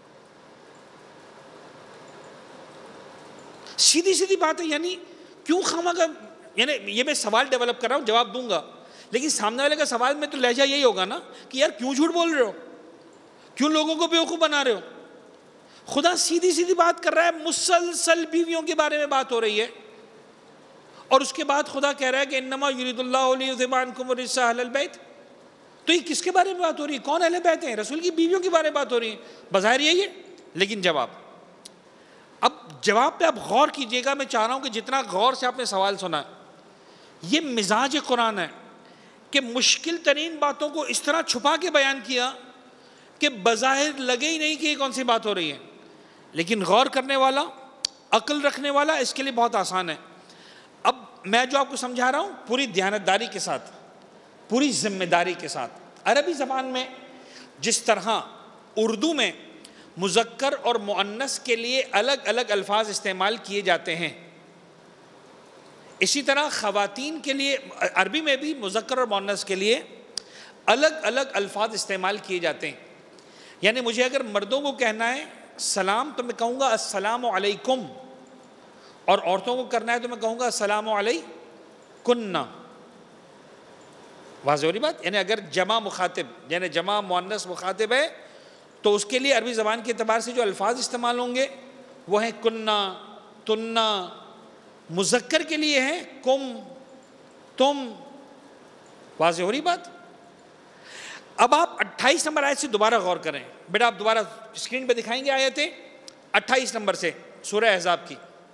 Speaker 1: سیدھی سیدھی بات ہے. یعنی کیوں خامہ کا، یعنی یہ میں سوال ڈیولپ کر رہا ہوں، جواب دوں گا، لیکن سامنے والے کا سوال میں تو لہجہ یہی ہوگا نا کہ یار کیوں جھوٹ بول رہے ہو، کیوں لوگوں کو بیوقوف بنا رہے ہو؟ خدا سیدھی سیدھی بات کر رہا ہے، مسلسل بیویوں کے بارے میں بات ہو رہی ہے، اور اس کے بعد خدا کہہ رہا ہے کہ انما یرید اللہ لیذھب عنکم الرجس اہل البیت. تو یہ کس کے بارے میں بات ہو رہی ہے؟ کون اہل بیت ہیں؟ رسول کی بیویوں کے بارے میں بات ہو رہی ہے. بظاہر یہی ہے، لیکن جواب، اب جواب پہ آپ غور کیجئے گا. میں چاہ رہا ہوں کہ جتنا غور سے آپ نے سوال سنا، یہ مزاج قرآن ہے کہ مشکل ترین باتوں کو اس طرح چھپا کے بیان کیا کہ بظاہر لگے ہی نہیں کہ یہ کون سی بات ہو رہی ہے، لیکن غور کرنے والا، عقل رکھنے والا اس کے لیے بہت آسان ہے. اب میں جو آپ کو سمجھا رہا ہوں پوری دیانتداری کے ساتھ، پوری ذمہ داری کے ساتھ. عربی زبان میں جس طرح اردو میں مذکر اور مؤنث کے لیے الگ الگ الفاظ استعمال کیے جاتے ہیں، اسی طرح خواتین کے لیے عربی میں بھی مذکر اور مؤنث کے لیے الگ الگ الفاظ استعمال کیے جاتے ہیں. یعنی مجھے اگر مردوں کو کہنا ہے سلام تو میں کہوں گا السلام علیکم، اور عورتوں کو کرنا ہے تو میں کہوں گا السلام علیکن. واضح ہو رہی بات؟ یعنی اگر جمع مخاطب یعنی جمع مؤنث مخاطب ہے تو اس کے لیے عربی زبان کے اعتبار سے جو الفاظ استعمال ہوں گے وہ ہے کننا، تننا، مذکر کے لیے ہے کم، تم. واضح ہو رہی بات؟ اب آپ اٹھائیس نمبر آیت سے دوبارہ غور کریں. بیٹا آپ دوبارہ اسکرین پہ دکھائیں گے آیتیں اٹھائیس نمبر سے سورہ احزاب کی.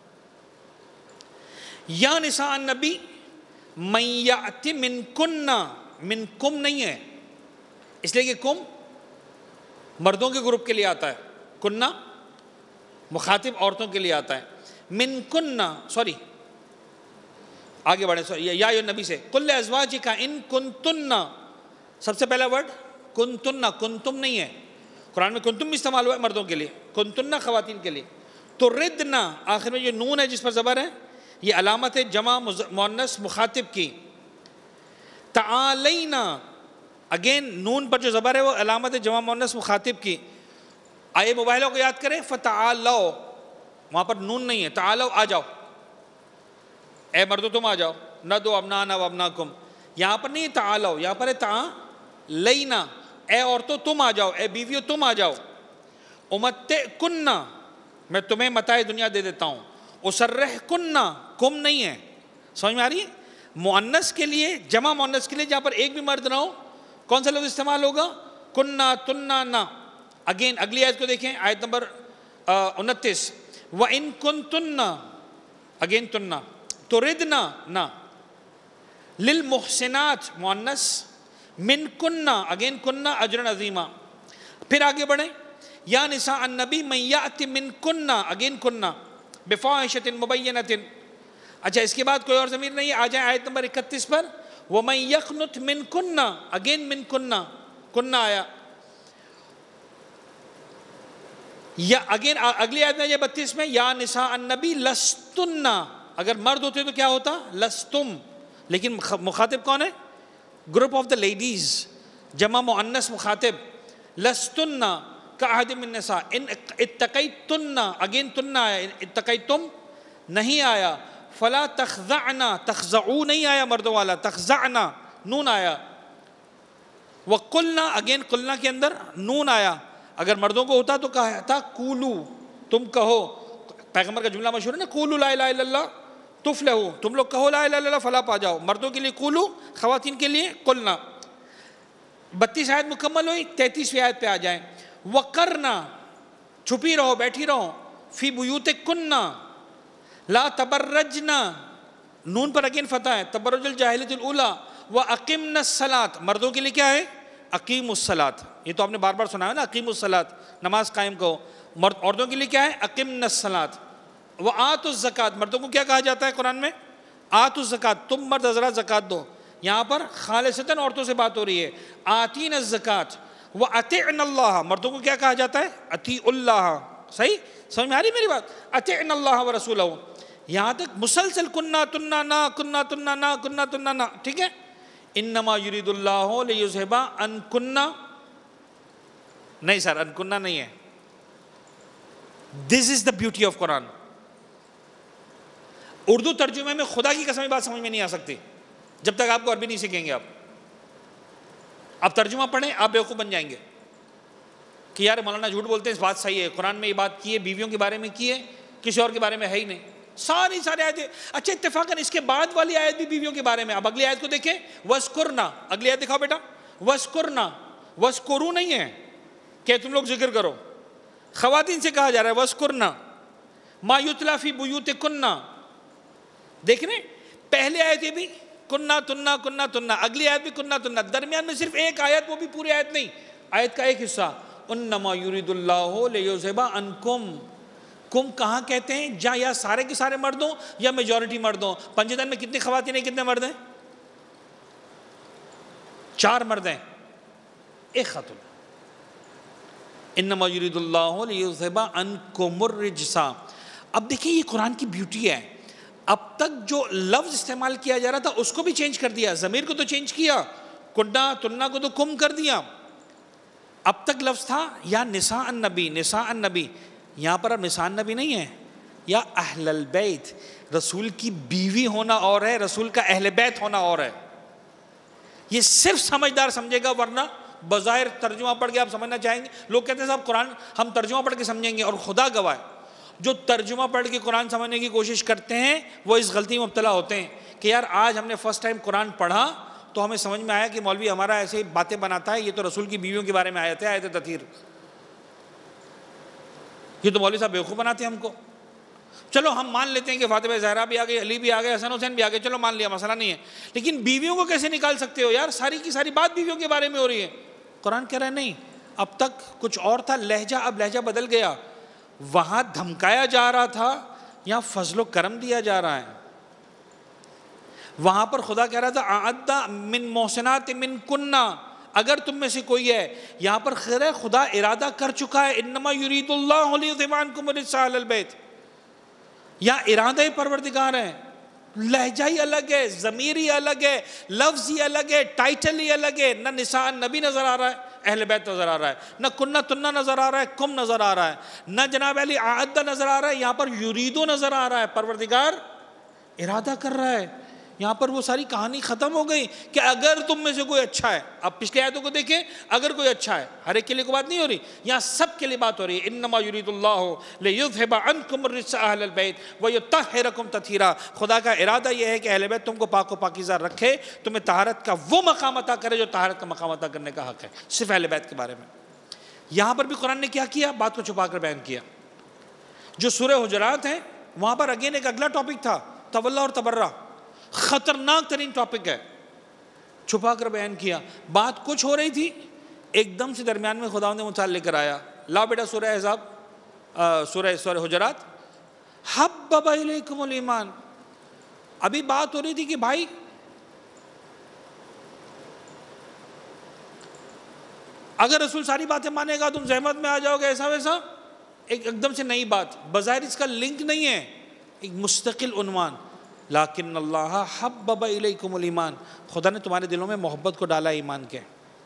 Speaker 1: یا نساء النبی من یأت منکن، من کم نہیں ہے اس لیے کہ کم مردوں کے گروپ کے لیے آتا ہے، کننا مخاطب عورتوں کے لیے آتا ہے. من کننا، سوری آگے بڑھیں، سوری یا یا نبی سے قل ازواجک ان کنتن، سب سے پہلا ورڈ کنتن، کنتم نہیں ہے. قرآن میں کنتم بھی استعمال ہوا ہے مردوں کے لیے، کنتن خواتین کے لیے. تو ردنا، آخر میں یہ نون ہے جس پر زبر ہے، یہ علامت ہے جمع مؤنث مخاطب کی. تعالینا، اگین نون پر جو زبر ہے وہ علامت ہے جمع مؤنث مخاطب کی. آئے موبائلوں کو یاد کریں، فتعالو، وہاں پر نون نہیں ہے، تعالو آ جاؤ، اے مردو تم آ جاؤ، نہ دو ابنانا و ابناکم. یہاں پر نہیں ہے تعالو، یہاں پر ہے تعالینا، اے عورتوں تم آ جاؤ، اے بیویوں تم آ جاؤ. امتعکننا، میں تمہیں متاع دنیا دے دیتا ہوں. اسرحکننا، کم نہیں ہے. سمجھ میں آ رہی ہے؟ مؤنث کے لیے، جمع مؤنث کے لیے جہاں پر ایک بھی مرد نہ ہو، کون سا لفظ استعمال ہوگا؟ کننا، تننا، نا. اگین اگلی آیت کو دیکھیں، آیت نمبر انتیس. وَإِن كُنتُنَّ، اگین تننا. تُرِدْنَ، نا. لِلْمُحْسِنَاتِ، مؤنث. من کننا، اگین کننا اجرا عظیما. پھر آگے بڑھیں، یا نساء النبی من یأت من کننا، اگین کننا بفاحشۃ مبینۃ. اچھا اس کے بعد کوئی اور ضمیر نہیں ہے. آ جائیں آیت نمبر اکتیس پر. وَمَن یقنت من کننا، اگین من کننا، کننا آیا. یا اگین اگلی آیت میں یہ بتیس میں، یا نساء النبی لستن، اگر مرد ہوتے تو کیا ہوتا؟ لستم. لیکن مخاطب کون ہے؟ گروپ آف دا لیڈیز، جمع مؤنث مخاطب. لستن کأحد من النساء ان اتقیتن، اگین تن آیا، اتقیتم نہیں آیا. فلا تخضعنا، تخضعو نہیں آیا مردوں والا، تخضعنا نون آیا. وقلنا، اگین قلنا کے اندر نون آیا. اگر مردوں کو ہوتا تو کہا تھا قولو، تم کہو. پیغمبر کا جملہ مشہور ہے نا، قولو لا الہ الا اللہ تفلحو، تم لوگ کہو لا الہ الا اللہ فلاح پا جاؤ. مردوں کے لیے قولو، خواتین کے لیے قلنا. بتیس آیت مکمل ہوئی، تینتیسویں آیت پہ آ جائیں. وقرنا، چھپی رہو، بیٹھی رہو. فی بیوتکن لا تبرجنا، نون پر اگین فتح ہے، تبرج الجاہلیۃ الاولیٰ. واقمنا الصلاۃ، مردوں کے لیے کیا ہے؟ اقیم الصلاۃ. یہ تو آپ نے بار بار سنا ہے نا، اقیم الصلاۃ، نماز قائم کرو. مرد عورتوں کے لیے کیا ہے؟ اقمنا الصلاۃ. وآتوا الزکاۃ، مردوں کو کیا کہا جاتا ہے قرآن میں؟ آتوا الزکاۃ، تم مرد حضرات زکوٰۃ دو. یہاں پر خالصتاً عورتوں سے بات ہو رہی ہے. آتین الزکاۃ. وَأَطِعْنَ اللَّهَ، مردوں کو کیا کہا جاتا ہے؟ اطیعوا اللہ. صحیح سمجھ میں آ رہی میری بات؟ اطعنا اللہ ورسولہ. یہاں تک مسلسل کننا تننا نا، کننا تننا نا، کننا تننا نا. ٹھیک ہے. انما یرید اللہ لیذھب عنکن، نہیں سر عنکن نہیں ہے. This is the beauty of Quran. Urdu ترجمے میں خدا کی قسم بات سمجھ میں نہیں آ سکتی جب تک آپ کو عربی نہیں سیکھیں گے. آپ آپ ترجمہ پڑھیں، آپ بیوقوف بن جائیں گے کہ یار مولانا جھوٹ بولتے ہیں، اس بات صحیح ہے، قرآن میں یہ بات کی ہے، بیویوں کے بارے میں کی ہے، کسی اور کے بارے میں ہے ہی نہیں. ساری ساری آیتیں. اچھا اتفاقاً اس کے بعد والی آیت بھی بیویوں کے بارے میں. اب اگلی آیت کو دیکھیں، وَاسْكُرْنَا، اگلی آیت دکھاؤ بیٹا. وَاسْكُرْنَا، وَاسْكُرُوا نہیں ہے کہ تم لوگ ذکر کرو، خواتین سے کہا جا رہا ہے. وَاسْكُرْنَا مَا يُتْلَى فِي بُيُوتِكُنَّ. دیکھ رہے پہلے آیتیں بھی کننا تننا کننا تننا، اگلی آیت بھی کننا تننا، درمیان میں صرف ایک آیت، وہ بھی پوری آیت نہیں، آیت کا ایک حصہ. انما یرید اللہ لیذھب عنکم. کم کہاں کہتے ہیں؟ جا یا سارے کے سارے مرد ہوں یا میجورٹی مرد ہوں. پنجتن میں کتنی خواتین ہیں، کتنے مرد ہیں؟ چار مرد ہیں، ایک خاتون. انما یرید اللہ لیذھب عنکم الرجس. اب دیکھیں یہ قرآن کی بیوٹی ہے. اب تک جو لفظ استعمال کیا جا رہا تھا اس کو بھی چینج کر دیا. ضمیر کو تو چینج کیا، کننا تننا کو تو کم کر دیا. اب تک لفظ تھا یا نساء النبی، نساء النبی. یہاں پر اب نساء النبی نہیں ہے، یا اہل البیت. رسول کی بیوی ہونا اور ہے، رسول کا اہل بیت ہونا اور ہے. یہ صرف سمجھدار سمجھے گا، ورنہ بظاہر ترجمہ پڑھ کے آپ سمجھنا چاہیں گے. لوگ کہتے ہیں صاحب قرآن ہم ترجمہ پڑھ کے سمجھیں گے، اور خدا گواہ جو ترجمہ پڑھ کے قرآن سمجھنے کی کوشش کرتے ہیں وہ اس غلطی میں مبتلا ہوتے ہیں کہ یار آج ہم نے فرسٹ ٹائم قرآن پڑھا تو ہمیں سمجھ میں آیا کہ مولوی ہمارا ایسے ہی باتیں بناتا ہے، یہ تو رسول کی بیویوں کے بارے میں آیت ہے، آیت تطہیر، یہ تو مولوی صاحب بیوقوف بناتے ہیں ہم کو۔ چلو ہم مان لیتے ہیں کہ فاطمہ زہرا بھی آ گئی، علی بھی آ گئے، حسن حسین بھی آ گئے، چلو مان لیا، مسئلہ نہیں ہے، لیکن بیویوں کو کیسے نکال سکتے ہو یار؟ ساری کی ساری بات بیویوں کے بارے میں ہو رہی ہے۔ قرآن کہہ رہا ہے نہیں، اب تک کچھ اور تھا لہجہ، اب لہجہ بدل گیا، وہاں دھمکایا جا رہا تھا، یہاں فضل و کرم دیا جا رہا ہے۔ وہاں پر خدا کہہ رہا تھا اعد من محسنات من کننا، اگر تم میں سے کوئی ہے، یہاں پر خیر ہے خدا ارادہ کر چکا ہے، انما یرید اللہ لیذھب عنکم الرجس اہل البیت، یا ارادہ پروردگار ہے، لہجہ ہی الگ ہے، ضمیر ہی الگ ہے، لفظ ہی الگ ہے، ٹائٹل ہی الگ ہے، نہ نساء نبی نظر آ رہا ہے، اہل بیت نظر آ رہا ہے، نہ کنہ تنہ نظر آ رہا ہے، کم نظر آ رہا ہے، نہ جناب علی اعد نظر آ رہا ہے، یہاں پر یریدو نظر آ رہا ہے، پروردگار ارادہ کر رہا ہے۔ یہاں پر وہ ساری کہانی ختم ہو گئی کہ اگر تم میں سے کوئی اچھا ہے، اب پچھلے آیتوں کو دیکھیں، اگر کوئی اچھا ہے، ہر ایک کے لیے کوئی بات نہیں ہو رہی، یہاں سب کے لیے بات ہو رہی ہے، انما یرید اللہ لیذھب عنکم الرجس اہل البیت ویطہرکم تطہیرا، خدا کا ارادہ یہ ہے کہ اہل بیت تم کو پاک و پاکیزہ رکھے، تمہیں طہارت کا وہ مقام عطا کرے جو طہارت کا مقام عطا کرنے کا حق ہے، صرف اہل بیت کے بارے میں۔ یہاں پر بھی قرآن نے کیا کیا؟ بات کو چھپا کر بیان کیا۔ جو سورہ حجرات ہیں وہاں پر اگین ایک اگلا ٹاپک تھا، تولی اور تبرہ، خطرناک ترین ٹاپک ہے، چھپا کر بیان کیا۔ بات کچھ ہو رہی تھی، ایک دم سے درمیان میں خدا نے متعلق لے کر آیا، لا بیٹا سورہ احزاب، سورہ سورہ حجرات، حبب الیکم الایمان، ابھی بات ہو رہی تھی کہ بھائی اگر رسول ساری باتیں مانے گا تم زحمت میں آ جاؤ گے، ایسا ویسا، ایک ایک دم سے نئی بات، بظاہر اس کا لنک نہیں ہے، ایک مستقل عنوان، لیکن اللہ حبب الیکم الایمان، خدا نے تمہارے دلوں میں محبت کو ڈالا ایمان کے،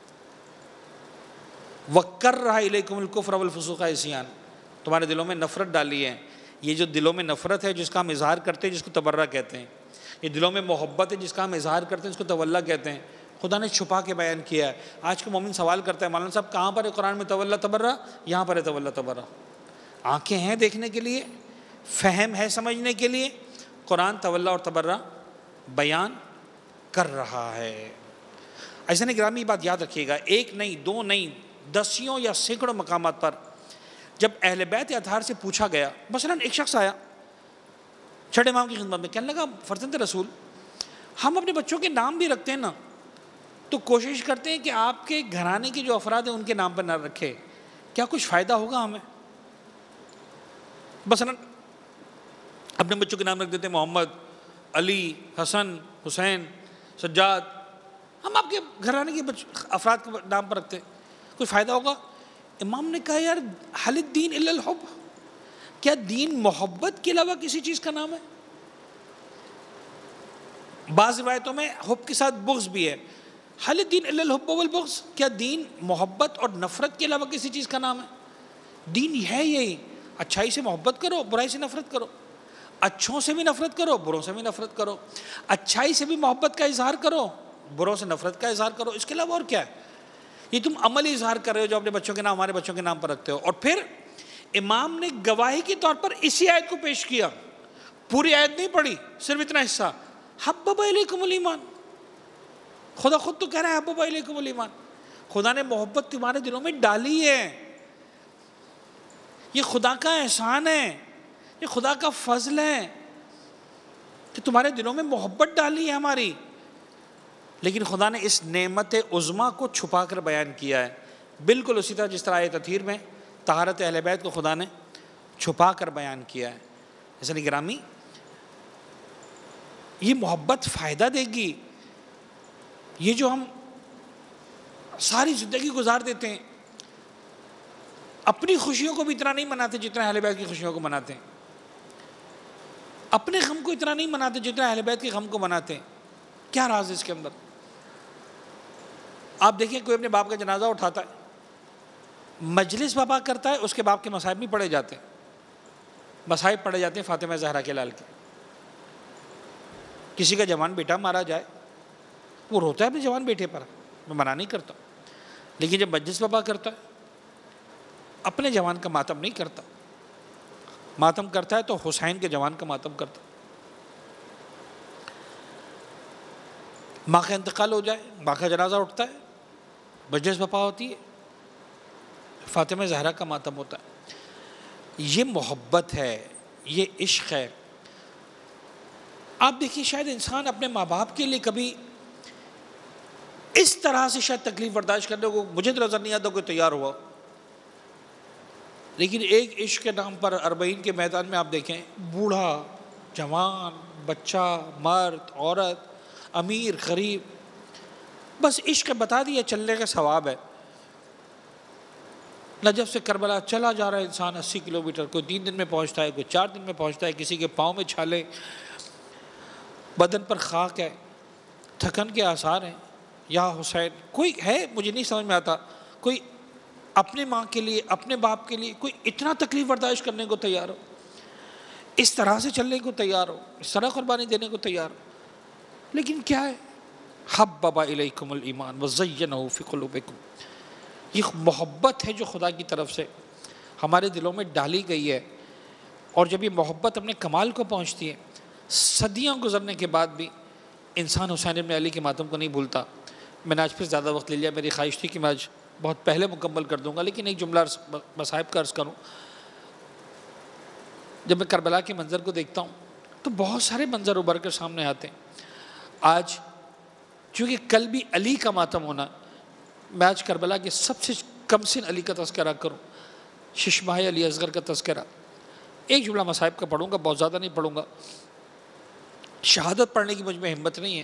Speaker 1: وکرہ الیکم الکفر والفسوق والعصیان، تمہارے دلوں میں نفرت ڈالی ہے۔ یہ جو دلوں میں نفرت ہے جس کا ہم اظہار کرتے ہیں جس کو تبرہ کہتے ہیں، یہ دلوں میں محبت ہے جس کا ہم اظہار کرتے ہیں جس کو تولی کہتے ہیں، خدا نے چھپا کے بیان کیا ہے۔ آج کا مومن سوال کرتا ہے مولانا صاحب کہاں پر ہے قرآن میں تولی تبرہ؟ یہاں پر ہے تولی تبرہ۔ آنکھیں ہیں دیکھنے کے لیے، فہم ہے سمجھنے کے لیے، قرآن تولی اور تبرہ بیان کر رہا ہے۔ ایسا نہیں گرامی بات یاد رکھیے گا، ایک نہیں، دو نہیں، دسیوں یا سینکڑوں مقامات پر جب اہل بیت اطہار سے پوچھا گیا، مثلا ایک شخص آیا چھٹے امام کی خدمت میں، کہنے لگا فرزند رسول ہم اپنے بچوں کے نام بھی رکھتے ہیں نا تو کوشش کرتے ہیں کہ آپ کے گھرانے کے جو افراد ہیں ان کے نام پر نہ رکھے، کیا کچھ فائدہ ہوگا ہمیں؟ مثلا اپنے بچوں کے نام رکھ دیتے ہیں محمد، علی، حسن، حسین، سجاد، ہم آپ کے گھرانے کے افراد کے نام پر رکھتے ہیں، کوئی فائدہ ہوگا؟ امام نے کہا یار حل الدین الا الحب، کیا دین محبت کے علاوہ کسی چیز کا نام ہے؟ بعض روایتوں میں حب کے ساتھ بغض بھی ہے، حل الدین الا الحب والبغض، کیا دین محبت اور نفرت کے علاوہ کسی چیز کا نام ہے؟ دین ہے یہی، اچھائی سے محبت کرو، برائی سے نفرت کرو، اچھوں سے بھی نفرت کرو، بروں سے بھی نفرت کرو، اچھائی سے بھی محبت کا اظہار کرو، بروں سے نفرت کا اظہار کرو، اس کے علاوہ اور کیا ہے؟ یہ تم عملی اظہار کر رہے ہو جو اپنے بچوں کے نام ہمارے بچوں کے نام پر رکھتے ہو۔ اور پھر امام نے گواہی کے طور پر اسی آیت کو پیش کیا، پوری آیت نہیں پڑھی، صرف اتنا حصہ، حبب الیکم الایمان، خدا خود تو کہہ رہا ہے حبب الیکم الایمان، خدا نے محبت تمہارے دلوں میں ڈالی ہے، یہ خدا کا احسان ہے، یہ خدا کا فضل ہے کہ تمہارے دلوں میں محبت ڈالی ہے ہماری، لیکن خدا نے اس نعمت عظمیٰ کو چھپا کر بیان کیا ہے، بالکل اسی طرح جس طرح آیت تطہیر میں طہارت اہل بیت کو خدا نے چھپا کر بیان کیا ہے۔ حسن گرامی، یہ محبت فائدہ دے گی، یہ جو ہم ساری زندگی گزار دیتے ہیں، اپنی خوشیوں کو بھی اتنا نہیں مناتے جتنا اہل بیت کی خوشیوں کو مناتے ہیں، اپنے غم کو اتنا نہیں مناتے جتنا اہل بیت کے غم کو مناتے ہیں، کیا راز ہے اس کے اندر؟ آپ دیکھیں کوئی اپنے باپ کا جنازہ اٹھاتا ہے، مجلس بابا کرتا ہے، اس کے باپ کے مصائب نہیں پڑھے جاتے، مصائب پڑھے جاتے ہیں فاطمہ زہرا کے لال کے۔ کسی کا جوان بیٹا مارا جائے وہ روتا ہے اپنے جوان بیٹے پر، میں منع نہیں کرتا، لیکن جب مجلس بابا کرتا ہے اپنے جوان کا ماتم نہیں کرتا، ماتم کرتا ہے تو حسین کے جوان کا ماتم کرتا ہے۔ ماں کا انتقال ہو جائے، ماں کا جنازہ اٹھتا ہے، مجلس بپا ہوتی ہے، فاطمہ زہرا کا ماتم ہوتا ہے۔ یہ محبت ہے، یہ عشق ہے۔ آپ دیکھیے شاید انسان اپنے ماں باپ کے لیے کبھی اس طرح سے شاید تکلیف برداشت کرنے کو مجھے تو نظر نہیں آتا کوئی تیار ہوا، لیکن ایک عشق کے نام پر اربعین کے میدان میں آپ دیکھیں، بوڑھا، جوان، بچہ، مرد، عورت، امیر، غریب، بس عشق بتا دیا چلنے کا ثواب ہے۔ نجف سے کربلا چلا جا رہا ہے انسان اسی کلومیٹر، کوئی تین دن میں پہنچتا ہے، کوئی چار دن میں پہنچتا ہے، کسی کے پاؤں میں چھالے، بدن پر خاک ہے، تھکن کے آثار ہیں۔ یا حسین، کوئی ہے مجھے نہیں سمجھ میں آتا، کوئی اپنے ماں کے لیے، اپنے باپ کے لیے کوئی اتنا تکلیف برداشت کرنے کو تیار ہو، اس طرح سے چلنے کو تیار ہو، اس طرح قربانی دینے کو تیار ہو، لیکن کیا ہے؟ حبب الیکم الایمان وزینہ فی قلوبکم، یہ محبت ہے جو خدا کی طرف سے ہمارے دلوں میں ڈالی گئی ہے۔ اور جب یہ محبت اپنے کمال کو پہنچتی ہے، صدیاں گزرنے کے بعد بھی انسان حسین ابن علی کے ماتم کو نہیں بھولتا۔ میں نے آج پھر زیادہ وقت لے لیا، میری خواہش تھی کہ میں آج بہت پہلے مکمل کر دوں گا، لیکن ایک جملہ مصائب کا عرض کروں۔ جب میں کربلا کے منظر کو دیکھتا ہوں تو بہت سارے منظر ابھر کر سامنے آتے ہیں۔ آج چونکہ کل بھی علی کا ماتم ہونا، میں آج کربلا کے سب سے کم سن علی کا تذکرہ کروں، ششماہ علی اصغر کا تذکرہ۔ ایک جملہ مصائب کا پڑھوں گا، بہت زیادہ نہیں پڑھوں گا، شہادت پڑھنے کی مجھ میں ہمت نہیں ہے۔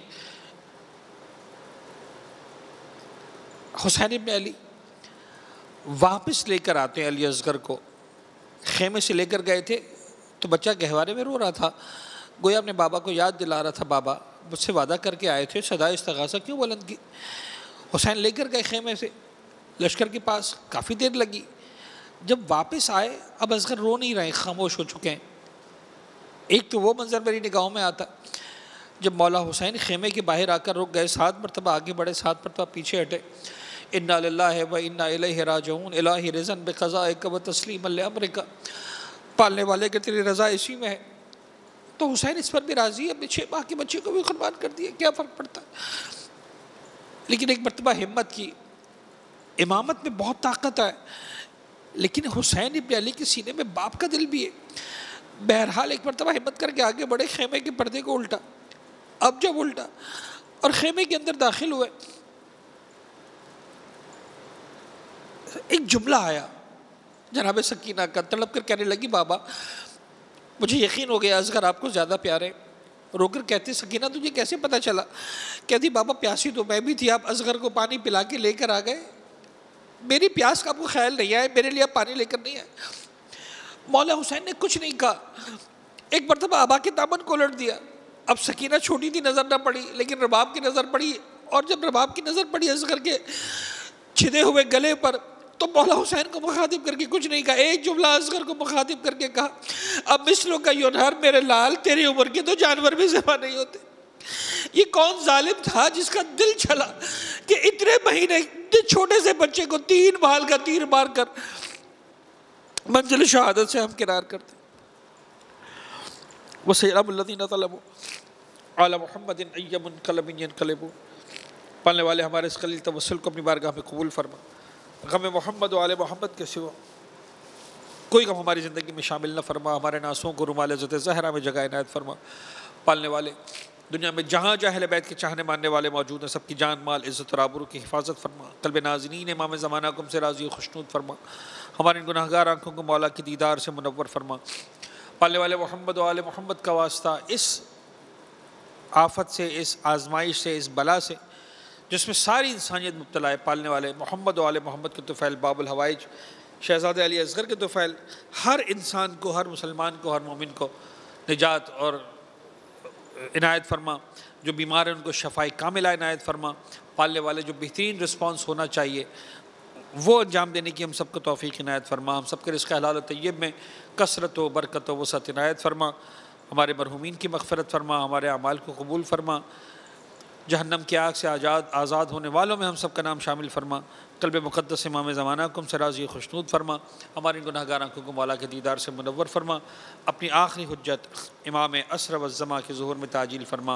Speaker 1: حسین ابن علی واپس لے کر آتے ہیں علی اصغر کو، خیمے سے لے کر گئے تھے تو بچہ گہوارے میں رو رہا تھا، گویا اپنے بابا کو یاد دلا رہا تھا، بابا مجھ سے وعدہ کر کے آئے تھے، صدائے استغاثہ کیوں بلند کی؟ حسین لے کر گئے خیمے سے لشکر کے پاس، کافی دیر لگی، جب واپس آئے اب اصغر رو نہیں رہے، خاموش ہو چکے ہیں۔ ایک تو وہ منظر میری نگاہوں میں آتا، جب مولا حسین خیمے کے باہر آ کر رک گئے، سات مرتبہ آگے بڑھے، سات مرتبہ پیچھے ہٹے، انا للہ و انا الیہ راجعون، الہی رضن بقضائک و تسلیما لامرک، پالنے والے کہ تیری رضا اسی میں ہے۔ تو حسین اس پر بھی راضی ہے، اپنے چھ ماہ کے بچے کو بھی قربان کر دیا، کیا فرق پڑتا ہے؟ لیکن ایک مرتبہ ہمت کی، امامت میں بہت طاقت ہے، لیکن حسین ابن علی کے سینے میں باپ کا دل بھی ہے۔ بہرحال ایک مرتبہ ہمت کر کے آگے بڑھے، خیمے کے پردے کو الٹا، اب جب الٹا اور خیمے کے اندر داخل ہوئے، ایک جملہ آیا جناب سکینہ کا، تڑپ کر کہنے لگی بابا مجھے یقین ہو گیا اصغر آپ کو زیادہ پیارے۔ رو کر کہتے سکینہ تجھے کیسے پتہ چلا؟ کہتی بابا پیاسی تو میں بھی تھی، آپ اصغر کو پانی پلا کے لے کر آ گئے، میری پیاس کا آپ کو خیال نہیں آئے، میرے لیے آپ پانی لے کر نہیں آئے۔ مولا حسین نے کچھ نہیں کہا، ایک مرتبہ آبا کے دامن کو الٹ دیا۔ اب سکینہ چھوٹی تھی، نظر نہ پڑی، لیکن رباب کی نظر پڑی، اور جب رباب کی نظر پڑی اصغر کے چھدے ہوئے گلے پر، تو مولا حسین کو مخاطب کر کے کچھ نہیں کہا، ایک جملہ اصغر کو مخاطب کر کے کہا، اب مثلوں کا یونہر میرے لال، تیری عمر کے تو جانور بھی ذبح نہیں ہوتے۔ یہ کون ظالم تھا جس کا دل چھلا کہ اتنے مہینے چھوٹے سے بچے کو تین بال کا تیر مار کر منزل شہادت سے ہم کنار کرتے۔ وَسَيَعْلَمُ الَّذِينَ ظَلَمُوا عَلَى مُحَمَّدٍ أَيَّ مُنْقَلَبٍ يَنْقَلِبُونَ۔ پالنے والے ہمارے اس قلیل توسل کو اپنی بارگاہ میں قبول فرما، غم محمد و آل محمد کے سوا کوئی غم ہماری زندگی میں شامل نہ فرما، ہمارے ناسوں کو رومال عزت زہرا میں جگہ عنایت فرما۔ پالنے والے دنیا میں جہاں جہاں اہل بیت کے چاہنے ماننے والے موجود ہیں، سب کی جان مال عزت اور آبرو کی حفاظت فرما، قلب نازنین امام زمانہ کم سے راضی و خوشنود فرما، ہمارے ان گناہگار آنکھوں کو مولا کی دیدار سے منور فرما۔ پالنے والے محمد و آل محمد کا واسطہ اس آفت سے، اس آزمائش سے، اس بلا سے جس میں ساری انسانیت مبتلا ہے، پالنے والے محمد و آل محمد کے طفیل باب الحوائج شہزادہ علی اصغر کے طفیل ہر انسان کو، ہر مسلمان کو، ہر مومن کو نجات اور عنایت فرما، جو بیمار ہیں ان کو شفاء کاملہ عنایت فرما۔ پالنے والے جو بہترین رسپانس ہونا چاہیے وہ انجام دینے کی ہم سب کو توفیق عنایت فرما، ہم سب کے رزق حلال و طیب میں کثرت و برکت و وسعت عنایت فرما، ہمارے مرحومین کی مغفرت فرما، ہمارے اعمال کو قبول فرما، جہنم کی آگ سے آزاد آزاد ہونے والوں میں ہم سب کا نام شامل فرما، قلب مقدس امام زمانہ کم سے راضی خوشنود فرما، ہماری گناہ گار آنکھوں کو مولا کے دیدار سے منور فرما، اپنی آخری حجت امام اسر والزما کے ظہور میں تعجیل فرما۔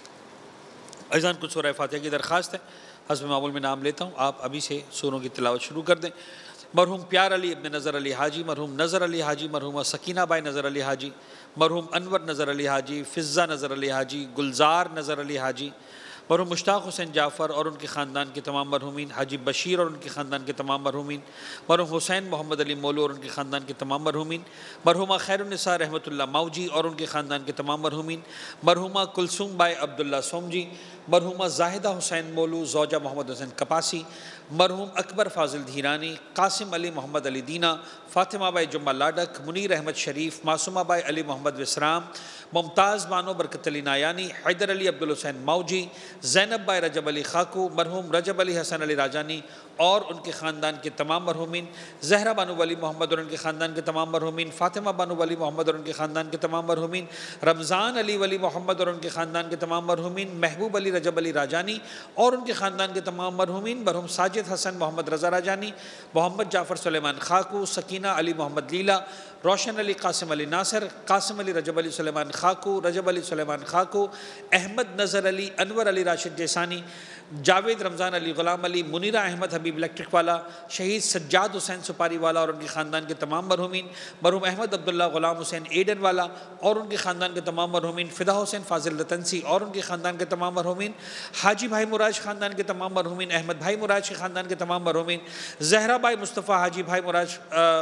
Speaker 1: عزیزان کچھ سورہ فاتحہ کی درخواست ہے، حسب معمول میں نام لیتا ہوں، آپ ابھی سے سوروں کی تلاوت شروع کر دیں۔ مرحوم پیار علی ابن نظر علی حاجی، مرحوم نظر علی حاجی، مرحومہ سکینہ بائی نظر علی حاجی، مرحوم انور نظر علی حاجی، فضہ نظر علی حاجی، گلزار نظر علی حاجی، مرحوم مشتاق حسین جعفر اور ان کے خاندان کے تمام مرحومین، حاجی بشیر اور ان کے خاندان کے تمام مرحومین، مرحوم حسین محمد علی مولو اور ان کے خاندان کے تمام مرحومین، مرحومہ خیر النساء رحمۃ اللہ موجی اور ان کے خاندان کے تمام مرحومین، مرحومہ کلثوم بائی عبداللہ سومجی، مرحومہ زاہدہ حسین مولو زوجہ محمد حسین کپاسی، مرحوم اکبر فاضل دھیرانی، قاسم علی محمد علی دینا، فاطمہ بائی جمعہ لاڈک، منیر احمد شریف، معصومہ بائی علی محمد وسرام، ممتاز بانو برکت علی نایانی، حیدر علی عبدالحسین موجی، زینب بائی رجب علی خاکو، مرحوم رجب علی حسن علی راجانی اور ان کے خاندان کے تمام مرحومین، زہرہ بانو ولی محمد اور ان کے خاندان کے تمام مرحومین، فاطمہ بانو ولی محمد اور ان کے خاندان کے تمام مرحومین، رمضان علی ولی محمد اور ان کے خاندان کے تمام مرحومین، محبوب علی رجب علی راجانی اور ان کے خاندان کے تمام مرحومین، مرحوم ساجد حسن محمد رضا راجانی، محمد جعفر سلیمان خاکو، سکینہ علی محمد لیلا، روشن علی قاسم علی ناصر، قاسم علی رجب علی سلیمان خاکو، رجب علی سلیمان خاکو، احمد نظر علی، انور علی راشد جیسانی، جاوید رمضان علی غلام علی، منیرہ احمد حبیب الیکٹرک والا، شہید سجاد حسین سپاری والا اور ان کے خاندان کے تمام مرحومین، مرحوم احمد عبداللہ غلام حسین ایڈن والا اور ان کے خاندان کے تمام مرحومین، فدا حسین فاضل رتنسی اور ان کے خاندان کے تمام مرحومین، حاجی بھائی مراج خاندان کے تمام مرحومین، احمد بھائی مراج کے خاندان کے تمام مرحومین، زہرہ بائی مصطفیٰ حاجی بھائی مراج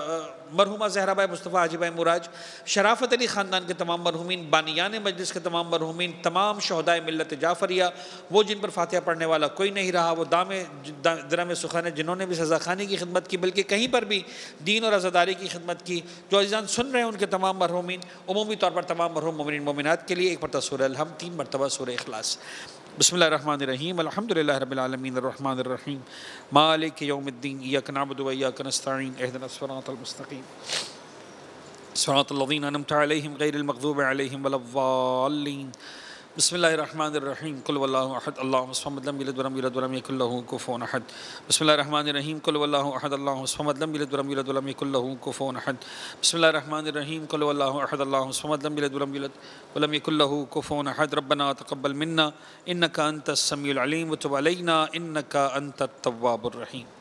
Speaker 1: مرحومہ زہرہ بائی مصطفیٰ حاجی بھائی مراج، شرافت علی خاندان کے تمام مرحومین، بانیان مجلس کے تمام مرحومین، تمام شہدائے ملت جعفریہ، وہ جن پر فاتحہ پڑھنے والا کوئی نہیں رہا، وہ دام درم سخن جنہوں نے بھی سزا خانی کی خدمت کی بلکہ کہیں پر بھی دین اور عزاداری کی خدمت کی، جو عزیزان سن رہے ہیں ان کے تمام مرحومین، عمومی طور پر تمام مرحوم مومنین مومنات کے لیے ایک مرتبہ سورہ الحمد، تین مرتبہ سورہ اخلاص۔ بسم اللہ الرحمن الرحیم، الحمدللہ رب العالمین الرحمن الرحیم مالک یوم الدین، ایاک نعبد و ایاک نستعین، اہدنا الصراط المستقیم صراط الذین انعمت علیہم غیر المغضوب علیہم ولا الضالین۔ بسم اللہ الرحمن الرحیم، قل واللہ احد اللہم الصمد لم یلد ولم یولد ولم یکن لہ کفوا احد۔ بسم اللہ الرحمن الرحیم، قل واللہ احد اللہم الصمد لم یلد ولم یولد ولم یکن لہ کفوا احد۔ بسم اللہ الرحمن الرحیم، قل واللہ احد اللہم الصمد لم یلد ولم یولد ولم یکن لہ کفوا احد۔ ربنا تقبل منا انک انت السمیع العلیم وتب علینا انک انت التواب الرحیم۔